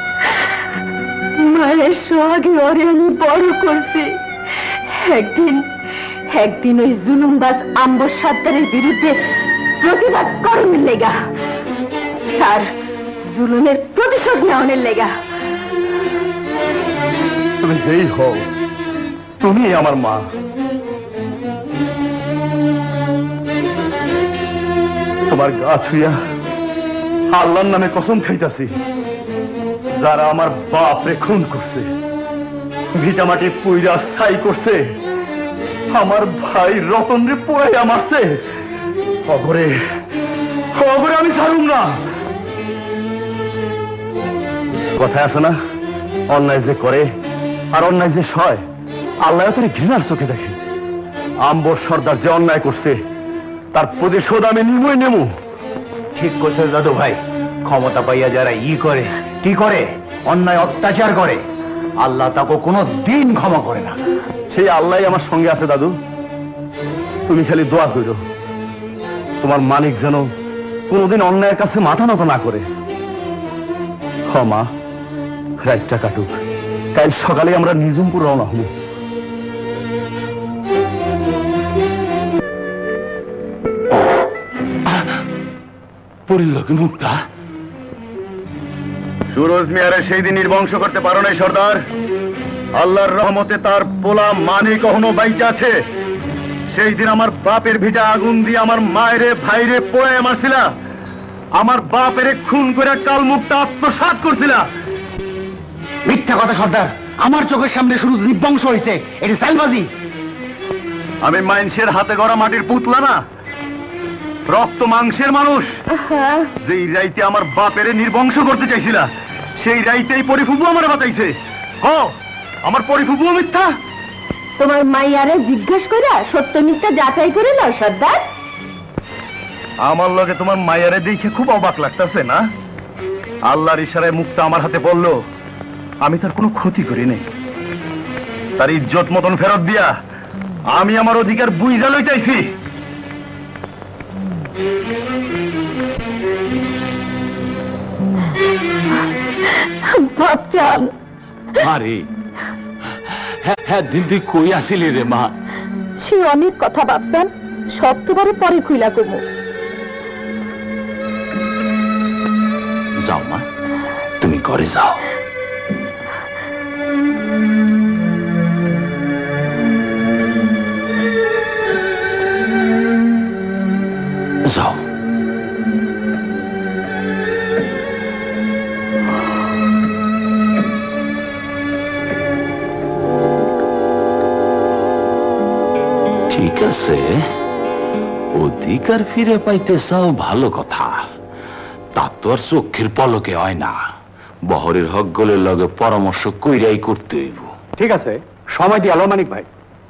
মায়ের সোহাগে ওরে আমি বড় করছি। একদিন ওই জুলুমবাজ আম্বর সর্দারের বিরুদ্ধে প্রতিবাদ করণের লেগা, তার জুলুমের প্রতিশোধ নেওয়ার লেগা। তুমি যেই হও, তুমি আমার মা। তোমার গা ছুঁয়া আল্লাহর নামে কসম খাইতাছি, যারা আমার বাপরে খুন করছে, ভিটামাটি পুইরা ছাই করছে, আমার ভাই রতন রে পোড়াইয়া মারছে, খবরে আমি ছাড়ুম না। কথায় আছে না, অন্যায় যে করে আর অন্যায় যে সয় আল্লাহ তার ঘৃণার চোখে দেখে। আম্বর সর্দার যে অন্যায় করছে তার প্রতিশোধ আমি নিমই নেমু। ঠিক করছে দাদু ভাই, ক্ষমতা পাইয়া যারা করে কি করে, অন্যায় অত্যাচার করে, আল্লাহ তাকে কোনো দিন ক্ষমা করে না। সেই আল্লাহ আমার সঙ্গে আছে দাদু, তুমি খালি দোয়া করো তোমার মানিক যেন কোনোদিন অন্যায়ের কাছে মাথা নত না করে। মা, রাতটা কাটুক, কাল সকালে আমরা নিজুমপুর রওনা হব। পড়িল কি মুক্তা? সুরজ মিয়ারে সেই দিন নির্বংশ করতে পারো নাই সর্দার। আল্লাহর রহমতে তার পোলা মানিক কখনো বাইচা আছে। সেই দিন আমার বাপের ভিটা আগুন দিয়ে আমার মায়েরে ভাইরে পোড়ায় মারছিলা, আমার বাপেরে খুন করে কাল মুক্তা আত্মসাৎ করছিলা। মিথ্যা কথা সর্দার, আমার চোখের সামনে সুরজ নির্বংশ হয়েছে, এটা সাইলবাজি। আমি মাইনসের হাতে গড়া মাটির পুতলা না, রক্ত মাংসের মানুষ। যেই রাইতে আমার বাপেরে নির্বংশ করতে চাইছিলা, সেই রাইতেই পরিফুবু আমার বাঁচাইছে। আমার পরিফুবু মিথ্যা? তোমার মাইয়ারে জিজ্ঞেস করে সত্য মিথ্যা যাচাই করে নাও সর্দার। আমার লগে তোমার মায়ারে দেখে খুব অবাক লাগতেছে না? আল্লাহর ইশারায় মুক্তা আমার হাতে পড়লো, আমি তার কোনো ক্ষতি করি নাই। তার ইজ্জত মতন ফেরত দিয়া আমি আমার অধিকার বুঝা লইতেছি। ভাবচান আরে হ্যাঁ দিন তুই কই আসিলি রে মা? সে অনেক কথা ভাবছেন, সব তোমারে পরে খুইলা কমু। যাও মা, তুমি ঘরে যাও। যাও। ঠিক আছে, অধিকার ফিরে পাইতে চাও, ভালো কথা। তা তো আর চোখের পলকে হয় না, বহরের হক গলের লগে পরামর্শ কইরাই করতে হইব। ঠিক আছে, সময় দিয়ে আলো মানিক ভাই।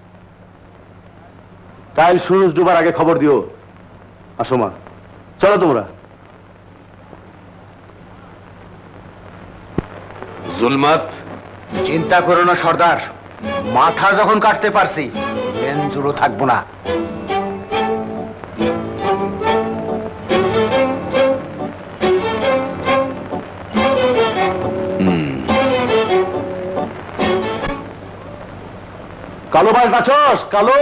কাল সূরজ ডুবার আগে খবর দিও। আসো মা, চলো তোমরা। জুলমাত, চিন্তা করো না সর্দার, মাথা যখন কাটতে পারছি লেঞ্জুরও থাকবো না। কালো ভাই বাছস, কালো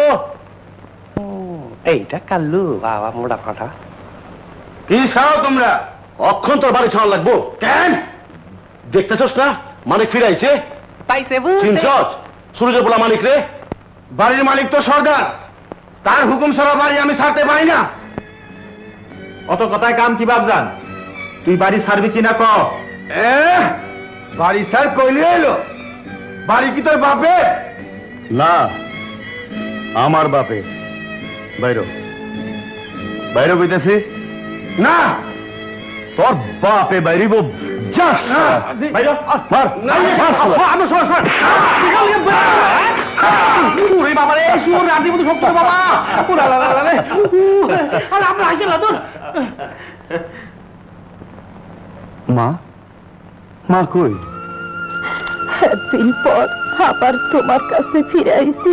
এইটা কাল্লু বাবা মোটা ফাটা। কি চাও তোমরা? অক্ষণ তোর বাড়ি ছাড়া লাগবো কেন? দেখতেছস না মালিক ফিরাইছে? পাইছে চিনছস সূর্য বলা মালিক রে? বাড়ির মালিক তো সর্দার, তার হুকুম ছাড়া বাড়ি আমি ছাড়তে পারি না। অত কথায় কাম কি বাবজান, তুই বাড়ি ছাড়বি কিনা ক। বাড়ি ছাড় কইলে এলো, বাড়ি কি তোর বাপে? না, আমার বাপে। বাইরো বাইরো কইতেছি না, তোর বাপে বাইরিব। যাস বাইরে মার, মার শালা। আমি শোন শোন বাবা রে, সুর রাতে মতো শক্ত বাবা। আরে আমরা আসে না তোর মা, মা কই? দিন পর আবার তোমার কাছে ফিরে আইছি।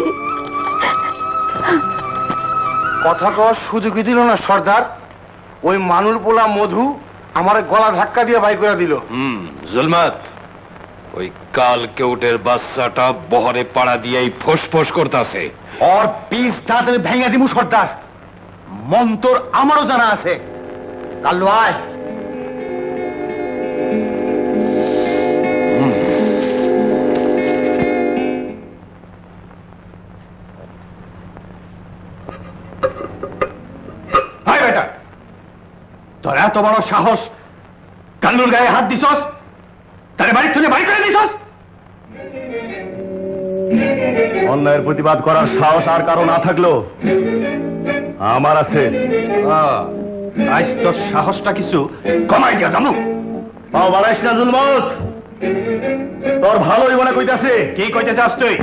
কথা কওয়ার সুযোগই দিল না সর্দার। ওই মানুর পোলা মধু আমার গলা ধাক্কা দিয়ে বাই করে দিল। জুলমাত, ওই কাল কেউটের বাচ্চাটা বহরে পাড়া দিয়েই ফোঁস করতেছে। ওর পিস দাঁতের ভেঙে দিমু সর্দার, মন্তর আমারও জানা আছে। কাল্লু আয়। বেটা, তোর এত বড় সাহস, কাল্লুর গায়ে হাত দিছস, তারে বাড়ি থেকে বাড়ি করে দিছস। অন্যায়ের প্রতিবাদ করার সাহস আর কারো না থাকলো আমার আছে। আজ তোর সাহসটা কিছু কমাই দিয়া জানো। পাও বাড়াইস না জুলমত, তোর ভালোই মনে কইতাছে। কি কইতে চাস তুই?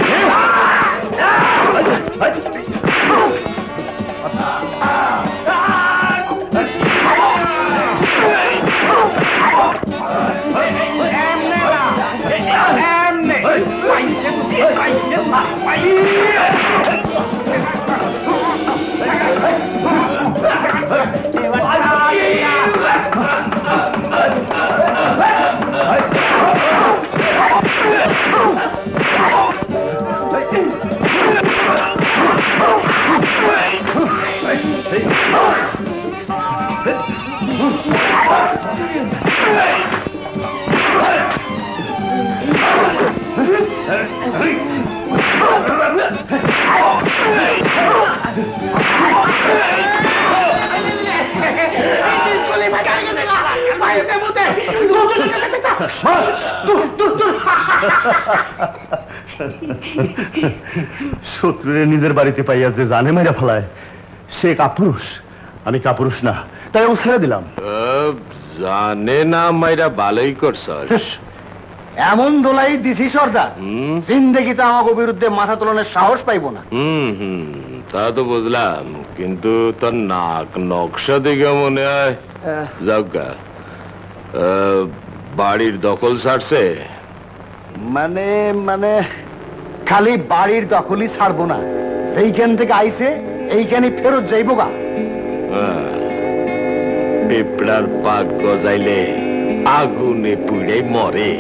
শত্রুরে নিজের বাড়িতে পাইয়া যে জানে মেরা ফেলায় সে কাপুরুষ, আমি কাপুরুষ না, তাই ও ছেড়ে দিলাম। জানে না মাইরা ভালোই করছস। এমন দোলাই দিছি সর্দার, জিন্দেগিতে আমাকে বিরুদ্ধে মাথা তোলনের সাহস পাইব না। তা তো বুঝলাম, কিন্তু তোর নাক নকশা দেখে মনে হয় যাওগা বাড়ির দখল ছাড়ছে। মানে মানে খালি বাড়ির দখলই ছাড়বো না, সেইখান থেকে আইছে এইখানে ফেরত যাইব গা। পিঁপড়ার পাক গজাইলে আগুনে পুড়ে মরে।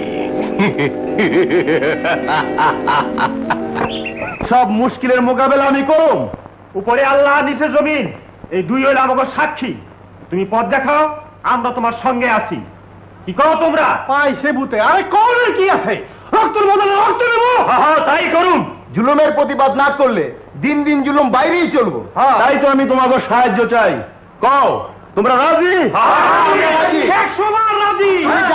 সব মুশকিলের মোকাবেলা আমি করুম। উপরে আল্লাহ, নিচে জমিন, এই দুই হইল আমাকে সাক্ষী। তুমি পথ দেখাও, আমরা তোমার সঙ্গে আছি। কি করো তোমরা? পাইছে ভূতে। আরে করের কি আছে? রক্তের বদলে রক্ত নেব। তাই করুম। জুলুমের প্রতিবাদ না করলে দিন দিন জুলুম বাইরেই চলবো। তাই তো আমি তোমাকে সাহায্য চাই। কও তোমরা রাজি? 100 বার রাজি।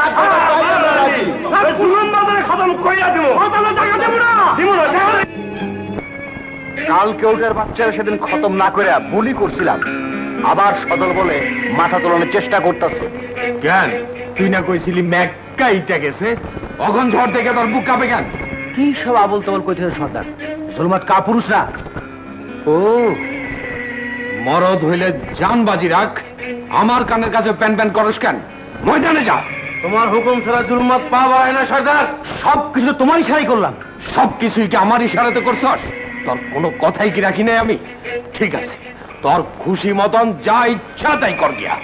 জুলুম বাজারে খতম কইরা দেব। টাকা দেব না। কাল কেউটের বাচ্চারা সেদিন খতম না করে বুলি করছিলাম, আবার সদল বলে মাথা তোলানোর চেষ্টা করতেছে। কেন তুই না কইছিলি ম্যাক্কা ইটা গেছে, অখন ঝড় থেকে তোর বুক কাঁপে কেন? কি সব আবল তাবল কইতে সর্দার? জুলমাত কা পুরুষ না? ও মরদ হইলে জানবাজি রাখ, আমার কানের কাছে প্যান প্যান করস কেন? ময়দানে যা। তোমার হুকুম ছাড়া জুলমাত পা বাড়ে না সর্দার। সবকিছু তোমার ইশারাই করলাম। সবকিছুই কি আমার ইশারাতে করছস? তোর কোনো কথাই কি রাখি নাই আমি? ঠিক আছে, তোর খুশি মতন যা ইচ্ছা তাই কর গিয়া।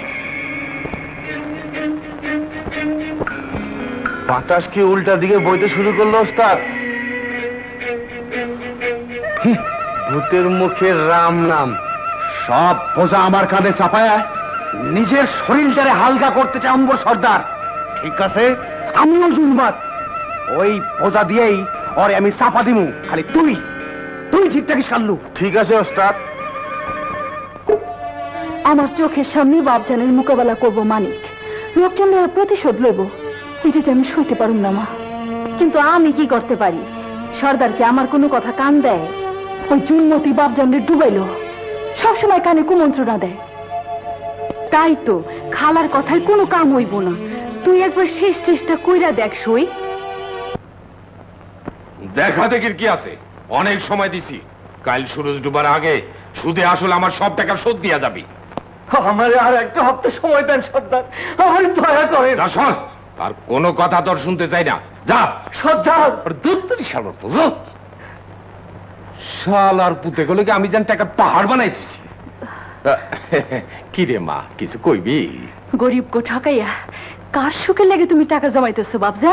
বাতাস কি উল্টা দিকে বইতে শুরু করলো ওস্তাদ? ভূতের মুখে রাম নাম। সব বোঝা আমার কাঁধে চাপায়া নিজের শরীরটারে হালকা করতে চাই অম্বর সর্দার। ঠিক আছে, আমিও জুলমাত, ওই বোঝা দিয়েই ওরে আমি চাপা দিমু। খালি তুই ঠিক থাকিস কাল্লু। ঠিক আছে ওস্তাদ। আমার চোখের সামনে বাপজানের মোকাবেলা করব মানিক, লোকজনের প্রতিশোধ লইব, এটা আমি সইতে পারুম না মা। কিন্তু আমি কি করতে পারি? সর্দারকে আমার কোনো কথা কান দেয়? ওই জুনমতি বাপজানের ডুবাইলো, সবসময় কানে কুমন্ত্রণা দেয়। তাই তো খালার কথায় কোনো কাম হইব না। তুই একবার শেষ চেষ্টা কইরা দেখ সই। দেখা দেখির কি আছে? অনেক সময় দিছি, কাল সুরজ ডুবার আগে সুদে আসলে আমার সব টাকা শোধ দিয়া যাবি। আমার আর একটা হপ্তাহ সময় দেন সর্দার, আমার দয়া করেন। যা শোন, আর কোনো কথা তোর শুনতে চাই না, যা। সর্দার দুত্তরি শালার পুজো, শালার পুতে গেলে কি আমি যেন টাকা পাহাড় বানাই দিছি। কি রে মা, কিছু কইবি? গরিব গো ঠকাইয়া কার সুখে লেগে তুমি টাকা জমাইতেছো বাপজান?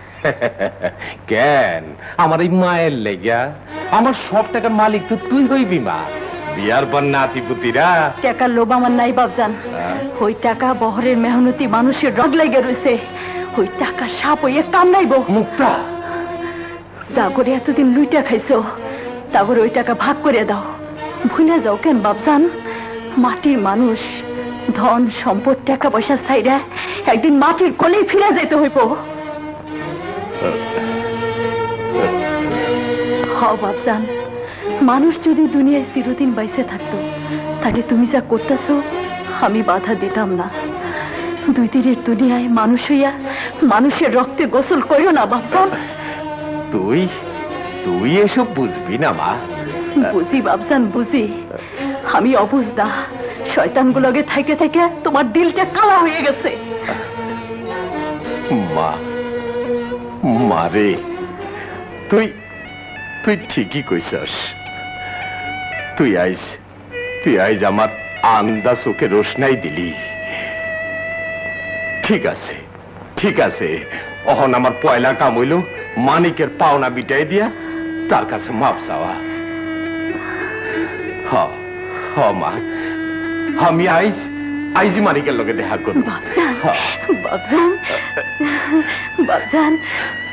কেন, আমার এই মায়ের লেগা? আমার সব টাকার মালিক তো তুই হইবি মা। বিয়ার পর নাতিপুতিরা। টাকার লোভ আমার নাই বাপজান। ওই টাকা বহরের মেহনতি মানুষের রগ লেগে রয়েছে। ওই টাকা সাপ হইয়া কামড়াইব। মুক্তা, যা করে এতদিন লুইটা খাইছো, তা করে ওই টাকা ভাগ করে দাও। ভুলে যাও কেন বাপজান? মাটির মানুষ, ধন সম্পদ টাকা পয়সা স্থায়ীরা একদিন মাটির কোলেই ফিরে যেতে হইব। হও বাপজান, মানুষ যদি দুনিয়ায় চিরদিন বাইসে থাকতো, তাহলে তুমি যা করতেছো আমি বাধা দিতাম না। দুই দিনের দুনিয়ায় মানুষ হইয়া মানুষের রক্তে গোসল করিও না বাপজান। তুই তুই এসব বুঝবি না মা। বুঝি বাপজান, বুঝি। আমি অবুঝদা, শয়তানগুলোকে থেকে থেকে তোমার দিলটা কালা হয়ে গেছে। মা, মারে, তুই তুই ঠিকই কইছস। তুই আইজ আমার আন্দা চোখে রোশনাই দিলি। ঠিক আছে, ঠিক আছে, অহন আমার পয়লা কাম হইল মানিকের পাওনা বিটাই দিয়া তার কাছে মাপ চাওয়া। হ মা, আমি আইজি মানিকের লগে দেখা করব। বাপজান, বাপজান, বাপজান।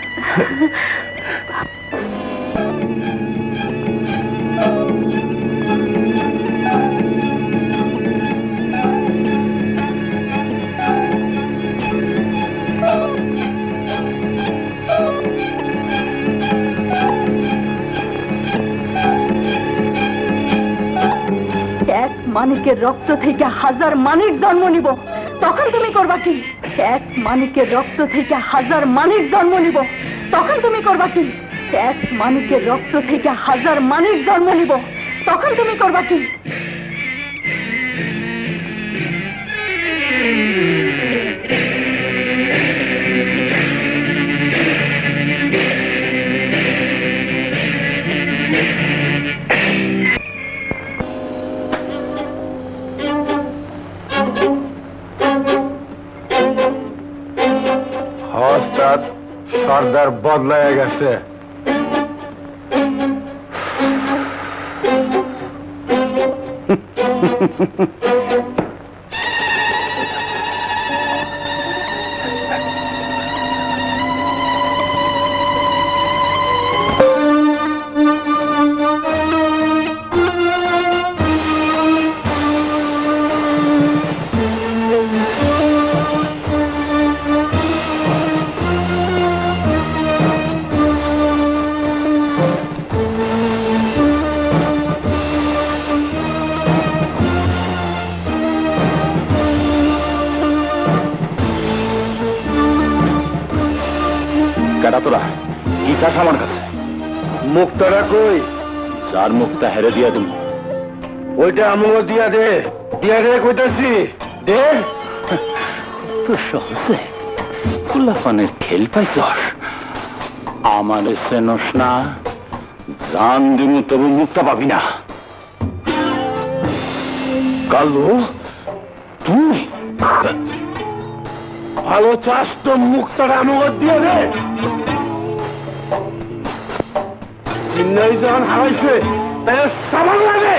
মানিকের রক্ত থেকে হাজার মানিক জন্ম নিব, তখন তুমি করবা কি? এক মানিকের রক্ত থেকে হাজার মানিক জন্ম নিব, তখন তুমি করবা কি? এক মানিকের রক্ত থেকে হাজার মানিক জন্ম নিব, তখন তুমি করবা কি? সর্দার বদলায় গেছে। কেডা তোরা কি চাস আমার কাছে? মুক্তাটা কই? যার মুক্তা হেরে দিয়া তুমি ওইটা আমিও দিয়া দে কইতাছি দে। তো সহজে কুল্লাফানের খেল পাইছস, আমার চেনস না, জান দিমু তবু মুক্তা পাবি না। কালু তুই ভালো চাস তো মুক্তাটা আমিও দিয়া দে। চিন্নাই যখন হারাইছে তাই সাবান লাগে।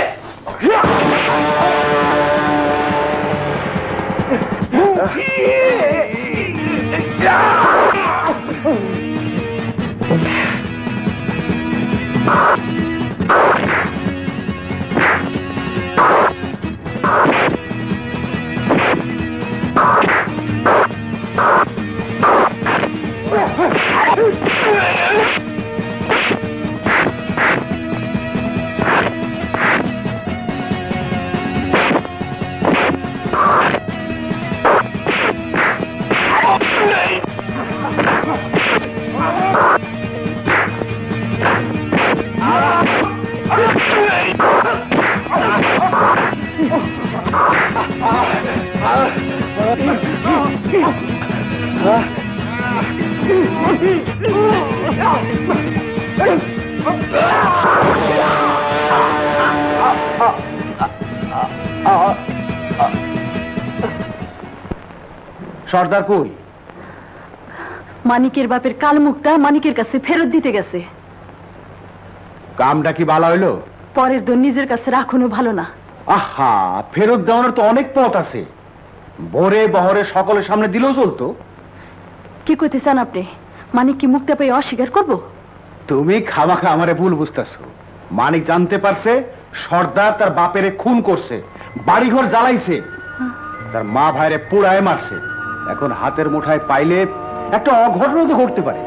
সর্দার কই? মানিকের বাপের কাল মুক্তা মানিকের কাছে ফেরত দিতে গেছে। কামটা কি ভালো হইলো? পরের দর নিজের কাছে রাখুনও ভালো না। আহা, ফেরত দেওয়ানোর তো অনেক পথ আছে। ভোরে বহরে সকলের সামনে দিলেও চলতো। কি কইতে চান আপনি? মানিক কি মুক্তা পেয়ে অস্বীকার করব? তুমি খামাখা আমারে ভুল বুঝতেছো। মানিক জানতে পারছে সর্দার তার বাপেরে খুন করছে, বাড়িঘর জ্বালাইছে, তার মা ভাইরে পুড়ায় মারছে। এখন হাতের মুঠায় পাইলে একটা অঘটন তো ঘটতে পারে।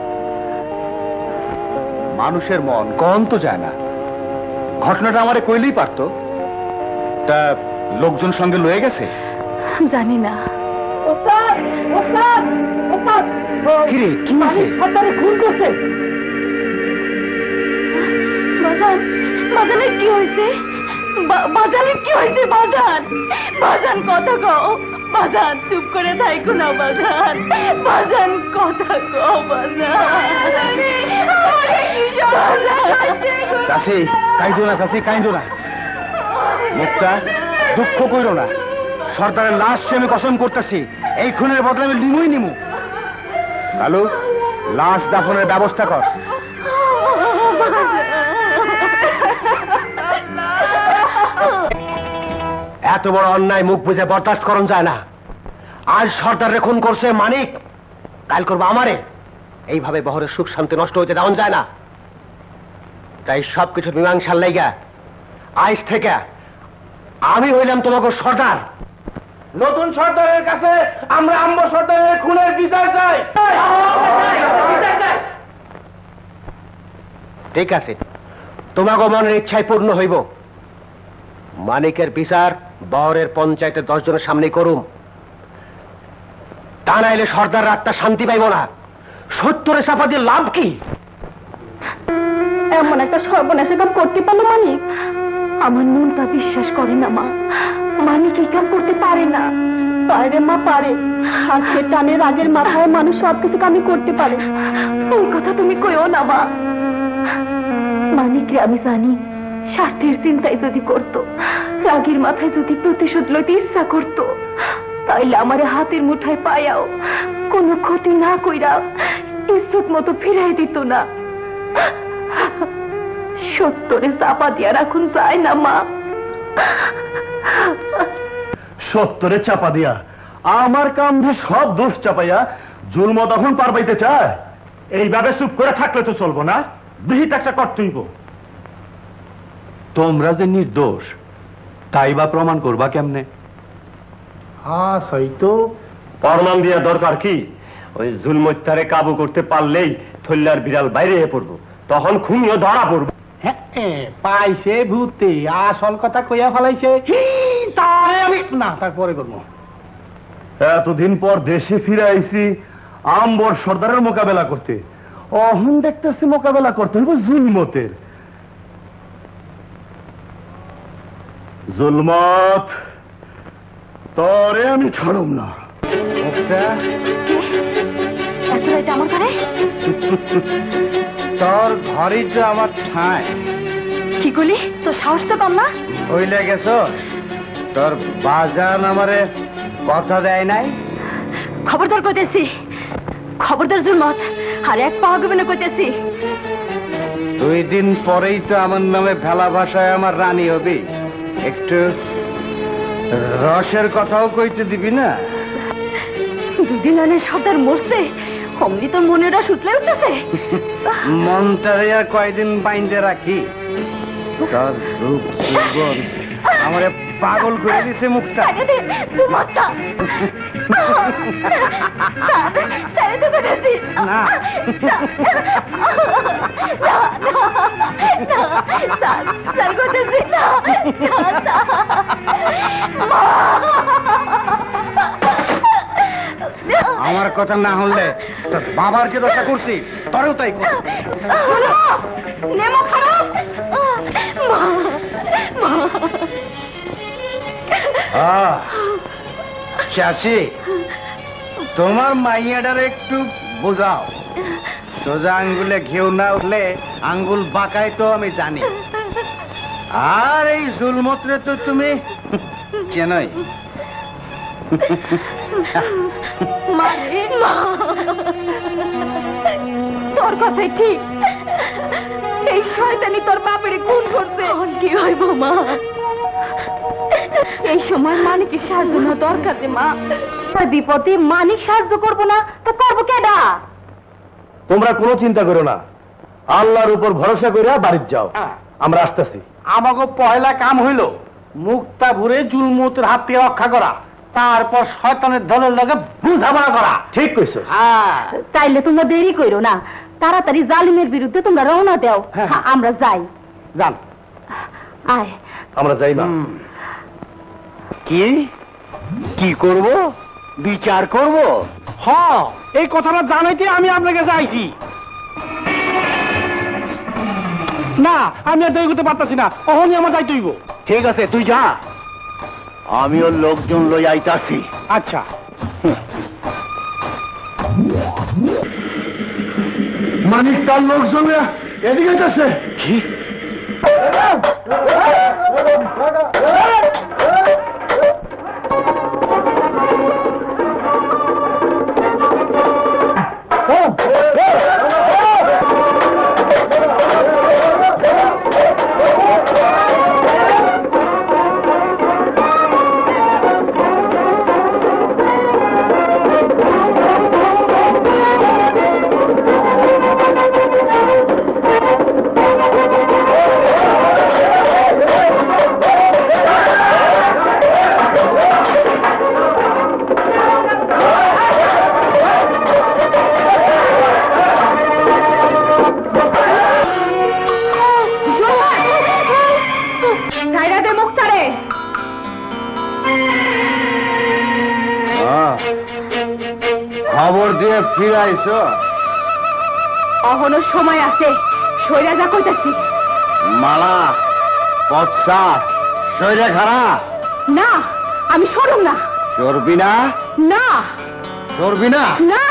মানুষের মন কম তো যায় না। ঘটনাটা আমারে কইলেই পারতো। তা লোকজন সঙ্গে লয়ে গেছে? জানি না। কিরে কি হয়েছে? খুন করছে। বাজানের কি হয়েছে? বাজানের কি হয়েছে? বাজান কথা কও। বাজান চুপ করে থাইকো না। বাজান কথা কও। চাষি কাইদো না, চাষি কাইদো না। মুক্তা দুঃখ কইরো না। সর্দারের লাশ আমি কসম করতেছি এই খুনের বদলে আমি নিমু। কালু, লাশ দাফনের ব্যবস্থা কর। এত বড় অন্যায় মুখ বুঝে বরদাস্ত করন যায় না। আজ সর্দারে খুন করছে মানিক, কাল করবো আমারে। এইভাবে বহরের সুখ শান্তি নষ্ট হইতে দেওয়া যায় না। তাই সবকিছু মীমাংসার লাইগা আজ থেকে আমি হইলাম তোমাকে সর্দার। নতুন সর্দারের কাছে আমরা আম্বর সর্দারের খুনের বিচার চাই। ঠিক আছে, তোমাকে মনের ইচ্ছায় পূর্ণ হইব। মানিকের বিচার বহরের পঞ্চায়েতের 10 জনের সামনে করুম। তা নাইলে সর্দার রাতটা শান্তি পাইব না। সত্তরে চাপা দিয়ে লাভ কি? এমন একটা সর্বনাশা কাম করতে পারলো মানিক? আমার মনটা বিশ্বাস করে না মা। মানিক এই কাম করতে পারে না। পারে মা, পারে। হাতের টানে রাগের মাথায় মানুষ সবকিছু কামই করতে পারে। ওই কথা তুমি কইও না মা। মানিককে আমি জানি স্বার্থের চিন্তায় যদি করতো, রাগের মাথায় যদি প্রতিশোধ লইতে ইচ্ছা করতো, তাইলে আমারে হাতের মুঠায় পায়াও কোনো ক্ষতি না কইরা ইজ্জত মতো ফিরাই দিত না। সত্তরে চাপা দিয়া রাখুন যায় না মা। সত্তরে চাপা দিয়া আমার কামে সব দোষ চাপাইয়া জুলম তখন পার পাইতে চায়। এইভাবে চুপ করে থাকলে তো চলবো না, বিহিত একটা করতেইব। তোমরা যে নির্দোষ তাই বা প্রমাণ করবা কেমনে? হ্যাঁ সেই তো প্রমাণ দিয়া দরকার কি? ওই জুলমত্যারে কাবু করতে পারলেই থল্লার বিড়াল বাইরে হয়ে পড়বো, তখন খুনিও ধরা পড়বো। পাইছে ভূতে, আসল কথা কইয়া ফেলাইছে। তাই আমি না, তারপরে করবো। এতদিন পর দেশে ফিরে আইছি আম্বর সর্দারের মোকাবেলা করতে। অহন দেখতেছি মোকাবেলা করতে হইব জুলমতের। জুলমত, তরে আমি ছাড়ব না। আমার ঘরে তোর ঘরে যে আমার ঠাঁই। কি করলি? তোর সাহস তো কম না? হইলে গেছ, তোর বাজান আমারে কথা দেয় নাই। খবরদার কইতেছি, খবরদার জুলমত, আর এক পাওয়া গবে না কইতেছি। 2 দিন পরেই তো আমার নামে ভেলা ভাষায় আমার রানী হবি, একটু রসের কথাও কইতে দিবি না? 2 দিন আগে সর্দার মরছে, অমনি তোর মনেরা সুতলে উঠতেছে। মনটারে আর কয়দিন বাইন্দে রাখি? তোর রূপ সুগন আমারে পাগল করে দিছে মুখটা। না, আমার কথা না হলে তোর বাবার যে দশা করছি তোরেও তাই কর। চাষি, তোমার মাইয়াটার একটু বোঝাও। সোজা আঙ্গুলে ঘেউ না উঠলে আঙ্গুল বাঁকায় তো আমি জানি। আর এই জুলমতরে তো তুমি চেনই। তোর কথাই ঠিক, এই শয়তানি তোর বাপের খুন করছে। কি হইব মা? এই সময় মানিকের সাহায্য না দরকার রে মা। বিপদে মানিক সাহায্য করবো না তো করবো কেডা? তোমরা কোনো চিন্তা করো না, আল্লাহর উপর ভরসা করে বাড়িতে যাও, আমরা আসতেছি। আমাকে পয়লা কাম হইল মুক্তা ভরে জুলমতের হাত থেকে রক্ষা করা, তারপর শয়তানের দলের লগে বুঝাপড়া করা। ঠিক কইছো। তাইলে তোমরা দেরি করো না, তাড়াতাড়ি জালিমের বিরুদ্ধে তোমরা রওনা দাও। আমরা যাই। যান, আয় আমরা যাই না। কি কি করব? বিচার করব? হ্যাঁ, এই কথাটা জানাইতে আমি আপনাকে যাইছি। না, আমি আর দেরি করতে পারতাছি না, তখনই আমার যাইতে হইব। ঠিক আছে, তুই যা, আমিও লোকজন লই আইতাছি। আচ্ছা। মানিক তার লোকজন এদিকে যাচ্ছে। কি? খবর দিয়ে ফিরে আইছো? অহনো সময় আছে, সইরা যা কইতাছি। মালা পচ্ছা সইরে খারা। না, আমি সরুম না। সরবি না? না। সরবি না? না।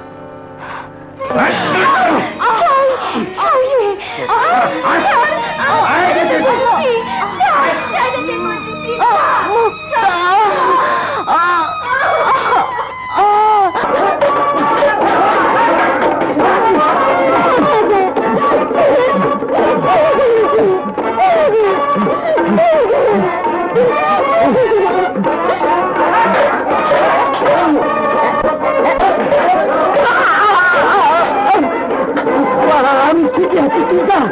আমি ঠিক আছি, তুই যা।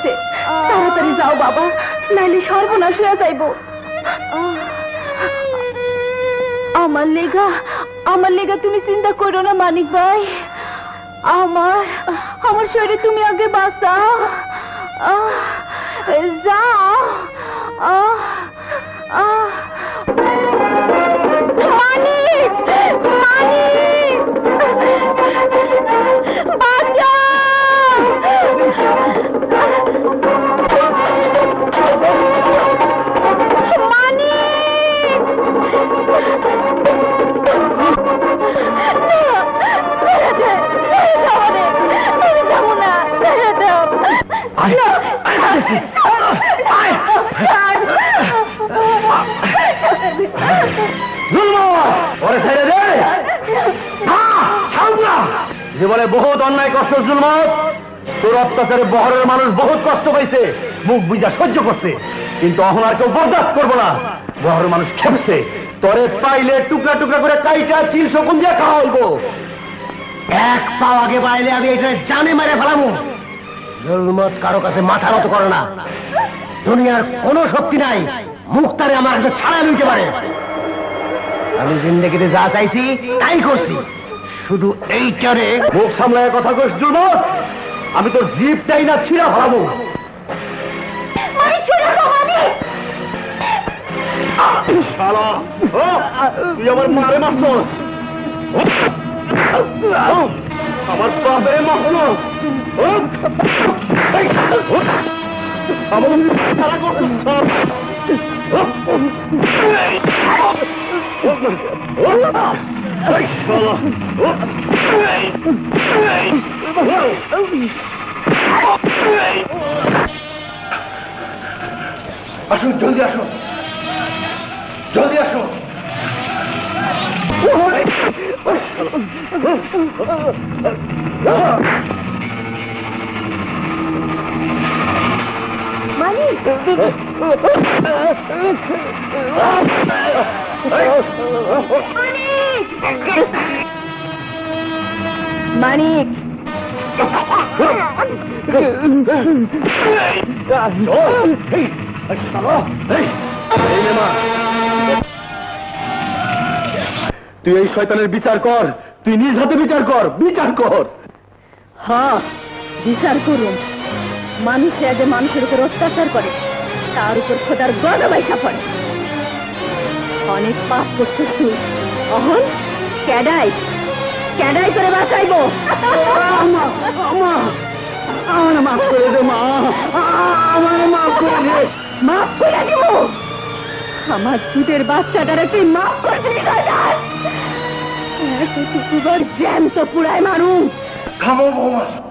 আছে, তাড়াতাড়ি যাও বাবা, নাইলে সর্বনাশ হয়ে যাইব। আমার লেগা তুমি চিন্তা করো না মানিক ভাই, আমার শরীরে তুমি আগে বাঁচাও। যাও। মানিক, মানিক, বাঁচাও। জীবনে বহুত অন্যায় কষ্ট জুলমত, তোর অত্যাচারে বহরের মানুষ বহুত কষ্ট পাইছে, মুখ বুঝা সহ্য করছে, কিন্তু অহন আর কেউ বরদাস্ত করবো না। বহরের মানুষ খেপছে, তরে পাইলে টুকরা টুকরা করে কাইটা চিল শকুন দিয়ে খাওয়া হইব। এক পাও আগে পাইলে আমি এটা জানে মেরে ফেলামু। জুলমত কারো কাছে মাথা মতো করে না, দুনিয়ার কোনো শক্তি নাই মুখতারে আমার কাছে ছাড়া লইতে পারে। আমি জিন্দগিতে যা চাইছি তাই করছি, শুধু এইটারে মুখ সামলায় কথা কইস জুলমত, আমি তোর জিভটাই না ছিঁড়া ফেলাবো। তুই আমার মারে মারছস, আমার বাপের মারল, আমার খেলা করছিস। আসুন, জলদি আসুন, জলদি আসুন। মানিক, মানিক, তুই এই শয়তানের বিচার কর, তুই নিজ হাতে বিচার কর, বিচার কর। হ্যাঁ, বিচার করুন। মানুষে আগে মানুষের উপর অত্যাচার করে, তার উপর খোদার গজব আইসা পড়ে। অনেক পাপ করছিস তুই, অহন ক্যাডাই ক্যাডাই করে বাঁচাইব। আমার মাফ করে দে মা, আমার মাফ করে দে। মাফ করে দিব? আমার দুধের বাচ্চাটারে তুই মাফ করে দিবি? জ্যান্ত পুরায় মানুষ। থামো বৌমা,